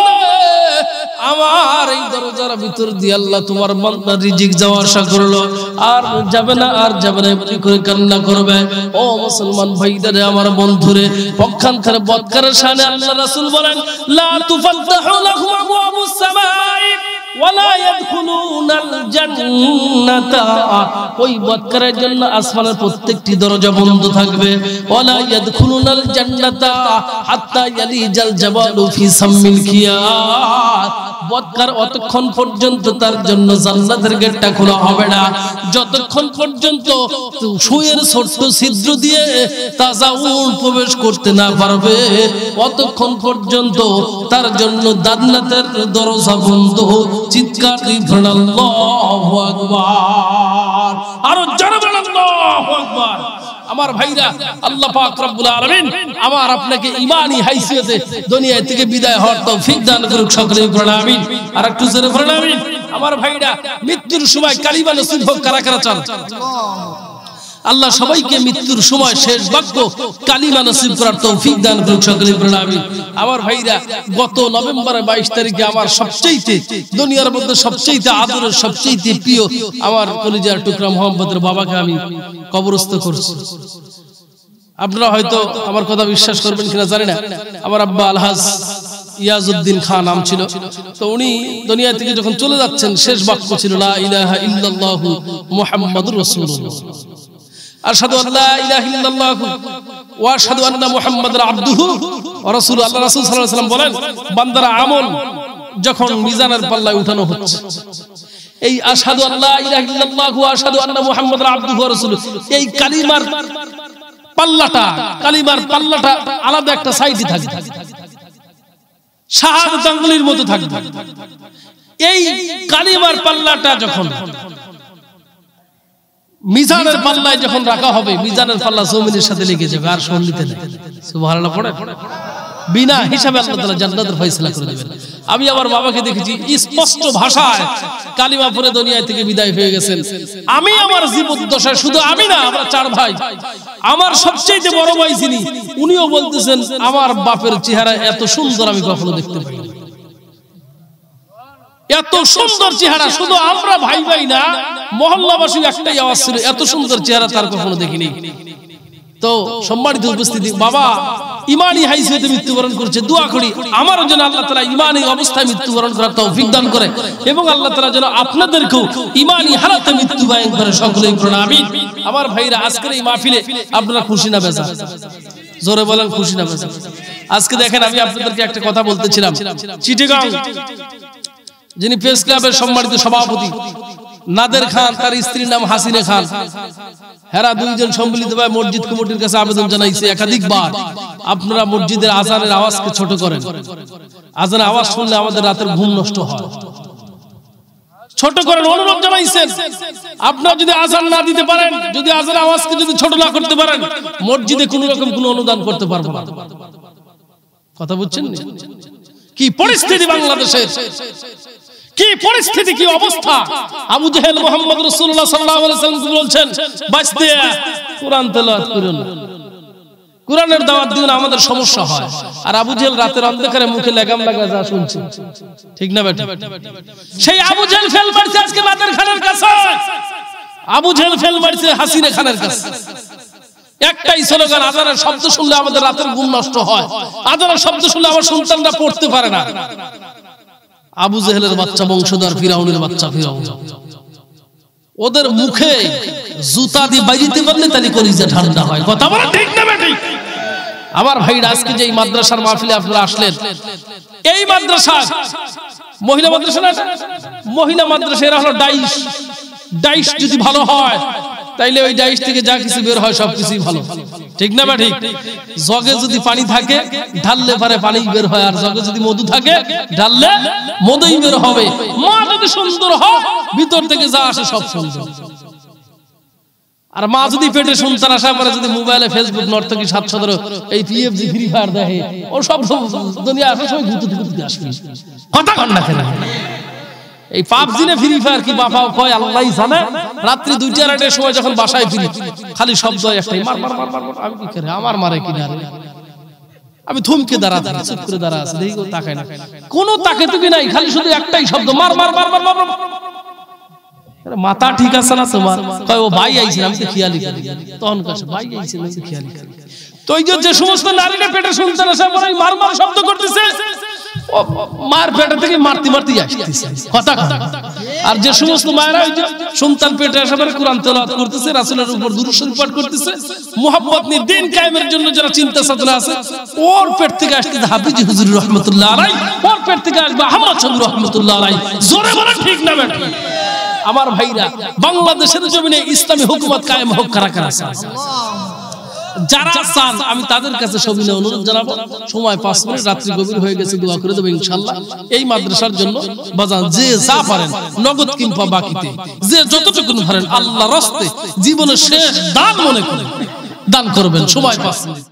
আমার এই দরজার ভিতর দিয়ে আল্লাহ তোমার বান্দা রিজিক যাওয়া আশা করলো, আর যাবে না, আর যাবে না, এমনি করে কান্না করবে। ও মুসলমান ভাইদারে, আমার বন্ধুরে, পক্ষান্তরে বদকারের শানে আল্লাহ রাসূল বলেন, লা তুফাত্তাহু লাহুম আবওয়াবুস সামাই ওয়ালা ইয়াদখুলুনাল জান্নাতা। ওই বদকারের জন্য আসমানের প্রত্যেকটি দরজা বন্ধ থাকবে। ওয়ালা ইয়াদখুলুনাল জান্নাতা হাত্তা ইয়ালিজাল জাবালু ফি সামিল খিয়ার। বদকার অতক্ষণ পর্যন্ত তার জন্য জান্নাতের গেটটা খোলা হবে না, যতক্ষণ পর্যন্ত সুয়ের ছোট্ট ছিদ্র দিয়ে তাজা উট প্রবেশ করতে না পারবে, অতক্ষণ পর্যন্ত তার জন্য জান্নাতের দরজা বন্ধ। চিৎকার দিবেন আল্লাহু আকবার, আরো জোরে বলেন আল্লাহু আকবার। আমার ভাইরা, আল্লাহ পাক রব্বুল আলামিন আমার আপনাকে ঈমানি হাইসিয়তে দুনিয়া থেকে বিদায় হওয়ার তৌফিক দান করুক। সকলেই পড়েন আমিন। আর একটু জোরে পড়েন আমিন। আমার ভাইরা, মৃত্যুর সময় কালিমা নসিব হোক। কারা কারা চান? আল্লাহ সবাইকে মৃত্যুর সময় শেষ বাক্য কালিমা নসিব করার তৌফিক দান করুক। সকলেই পড়েন আমিন। আমার ভাইরা, গত নভেম্বরের 22 তারিখে আমার সবচেয়ে দুনিয়ার মধ্যে সবচেয়ে আদরের, সবচেয়ে প্রিয় আমার কলিজার টুকরা মোহাম্মদের বাবাকে আমি কবরস্থ করছি। আপনারা হয়তো আমার কথা বিশ্বাস করবেন কিনা জানি না। আমার আব্বা আলহাজ ইয়াজউদ্দিন খান নাম ছিল। তো উনি দুনিয়া থেকে যখন চলে যাচ্ছেন, শেষ বাক্য ছিল লা ইলাহা ইল্লাল্লাহু মুহাম্মাদুর রাসূলুল্লাহ। আশহাদু আল্লা ইলাহা ইল্লাল্লাহু ওয়া আশহাদু আন্না মুহাম্মাদার আবদুহু ওয়া রাসূলুহু। আল্লাহ রাসূল সাল্লাল্লাহু আলাইহি ওয়াসাল্লাম বলেন, বান্দার আমল যখন মিজানের পাল্লায় উঠানো হচ্ছে, এই আশহাদু আল্লা ইলাহা ইল্লাল্লাহু ওয়া আশহাদু আন্না মুহাম্মাদার আবদুহু ওয়া রাসূলুহু, এই কালিমার পাল্লাটা আলাদা একটা সাইডে থাকবে, শাহাদাত আঙ্গুলের মতো থাকবে। এই কালিমার পাল্লাটা যখন মিজানের পাল্লায় যখন রাখা হবে, মিজানের পাল্লা জমিনের সাথে লেগে যাবে, আর সন্দিতে নেই। সুবহানাল্লাহ পড়ে। বিনা হিসাবে আল্লাহ তাআলা জান্নাতের ফয়সালা করে দিবেন। আমি আমার বাবাকে দেখেছি স্পষ্ট ভাষায় কালিমা পড়ে দুনিয়া থেকে বিদায় হয়ে গেছেন। আমি আমার জীবদ্দশায়, শুধু আমি না, আমরা 4 ভাই, আমার সবচেয়ে বড় ভাই যিনি, উনিও বলতেছেন আমার বাপের চেহারা এত সুন্দর আমি কখনো দেখতে পাইনি। এত সুন্দর চেহারা, শুধু আমরা ভাই ভাই না, মহল্লাবাসী একটাই আওয়াজ ছিল, এত সুন্দর চেহারা তার কখনো দেখিনি। তো সম্মানিত উপস্থিতি, বাবা ঈমানি হাইসিয়তে মৃত্যুবরণ করেছে। দোয়া করি আমার জন্য আল্লাহ তাআলা ঈমানি অবস্থায় মৃত্যুবরণ করার তৌফিক দান করে, এবং আল্লাহ তাআলা যেন আপনাদেরকেও ঈমানি হালাতে মৃত্যুবরণ করে। সকলেই পড়ুন আমিন। আমার ভাইরা, আজকের এই মাহফিলে আপনারা খুশি না বেজার? জোরে বলেন, খুশি না বেজার? আজকে দেখেন, আমি আপনাদেরকে একটা কথা বলতেছিলাম, চিটাগাং যিনি প্রেস ক্লাবের সম্মানিত সভাপতি নাদের খান, তার স্ত্রীর নাম হাসিনা খান, হেরা দুইজন সম্মিলিতভাবে মসজিদ কমিটির কাছে আবেদন জানাইছে একাধিকবার, আপনারা মসজিদের আজানের আওয়াজকে ছোট করেন। আজানের আওয়াজ শুনলে আমাদের রাতের ঘুম নষ্ট হয়, ছোট করেন। অনুরোধ জানাইছেন, আপনারা যদি আজান না দিতে পারেন, যদি আজানের আওয়াজকে যদি ছোট না করতে পারেন, মসজিদে কোনো রকম কোনো অনুদান করতে পারবো না। কথা বুঝছেন? কি পরিস্থিতি বাংলাদেশের! কি পরিস্থিতি, কি অবস্থা। আবু জেহেল মুহাম্মদ রাসূলুল্লাহ সাল্লাল্লাহু আলাইহি ওয়াসাল্লাম বলছেন, বাঁচতে কোরআন তেলাওয়াত করুন, কোরআনের দাওয়াত দিন, আমাদের সমস্যা হয়। আর আবু জেহেল রাতের অন্ধকারে মুখে লাগাম লাগা যা শুনছে, ঠিক না বেটা? সেই আবু জেহেল ফেল মারছে আজকে নাদের খানের কাছে, আবু জেহেল ফেল মারছে হাসিনা খানের কাছে। একটাই স্লোগান, আজানের শব্দ শুনলে আমাদের রাতের ঘুম নষ্ট হয়, আজানের শব্দ শুনলে আমার সন্তানরা পড়তে পারে না। আবু জেহেলের বাচ্চা বংশধর, ফিরাউনের বাচ্চা ফিরাউন, ওদের মুখে জুতা দিয়ে বাইরিতে পারলে তাহলে কলিজা ঠান্ডা হয়। কথা বলা ঠিক না বেঠিক? আমার ভাইরা, আজকে যে মাদ্রাসার মাহফিলে আপনারা আসলেন, এই মাদ্রাসা মহিলা মাদ্রাসা না, মহিলা মাদ্রাসা এরা হলো ডাইশ। ডাইশ যদি ভালো হয় তাইলে ওই ডাইশ থেকে যা কিছু বের হয় সবকিছুই ভালো, ঠিক না বেঠিক? জগে যদি পানি থাকে ঢাললে পারে পানি বের হয়, আর জগে যদি মধু থাকে ঢাললে মধুই বের হবে। মা যদি সুন্দর হয় ভিতর থেকে যা আসে সব সুন্দর। আর মা যদি পেটে সন্তান আসা পরে যদি মোবাইলে ফেসবুক নর্তকী 717 এই পিএফজি ফ্রি ফায়ার দেখে, ও সব দুনিয়া আসার সময় ঘুরতে আসবে। কথা কন না কেন? এই পাবজি না ফ্রি ফায়ার কি বাবা কয় আল্লাহই জানে। রাত্রি 2-4টার সময় যখন বাসায় ফিরি খালি শব্দ একটাই, মার মার মার মার। আমি কি করে, আমার মারে কিনা রে? আমি থমকে দাঁড়া চুপ করে দাঁড়া আছে, দেখি ও তাকায় না, কোনো তাকে তুকি নাই, খালি শুধু একটাই শব্দ, মার মার মার মার মার। মাথা ঠিক আছে না তোমার? কয় ও ভাই আইছিল, আমি তো খেয়ালি করি। তখন কাছে ভাই আইছিল, আমি তো খেয়ালি করি। তো ওই যে সমস্ত নারীরা পেটে সন্তান আসা পরে মার মার শব্দ করতেছে, মার পেটে থেকে মারতে মারতে আসতেছে। কথা কথা। আর যে সমস্ত মায়েরা ওই যে সন্তান পেটে আসা পরে কোরআন তেলাওয়াত করতেছে, রাসূলের উপর দুরূদ শরীফ পাঠ করতেছে, মুহাব্বত নিয়ে দিন কায়েমের জন্য যারা চিন্তা চেতনা আছে, ওর পেট থেকে আসতেছে হাফিজ হুজুর রাহমাতুল্লাহ আলাইহি, ওর পেট থেকে আসবে আহমদ শরীফ রাহমাতুল্লাহ আলাইহি। জোরে বলেন ঠিক না বেটা? আমার ভাইরা, বাংলাদেশের জমিনে ইসলামী হুকুমত কায়েম হোক, কারা কারা আছে? যারা চান আমি তাদের কাছে সবিনয় অনুরোধ জানাবো, সময় 5 মিনিট, রাত্রি গভীর হয়ে গেছে, দোয়া করে দেবো ইনশাআল্লাহ। এই মাদ্রাসার জন্য বাজান যে যা পারেন, নগদ কিংবা বাকিতে, যে যতটুকু পারেন আল্লাহর রাস্তায় জীবনের শেষ দান মনে করে দান করবেন। সময় 5 মিনিট।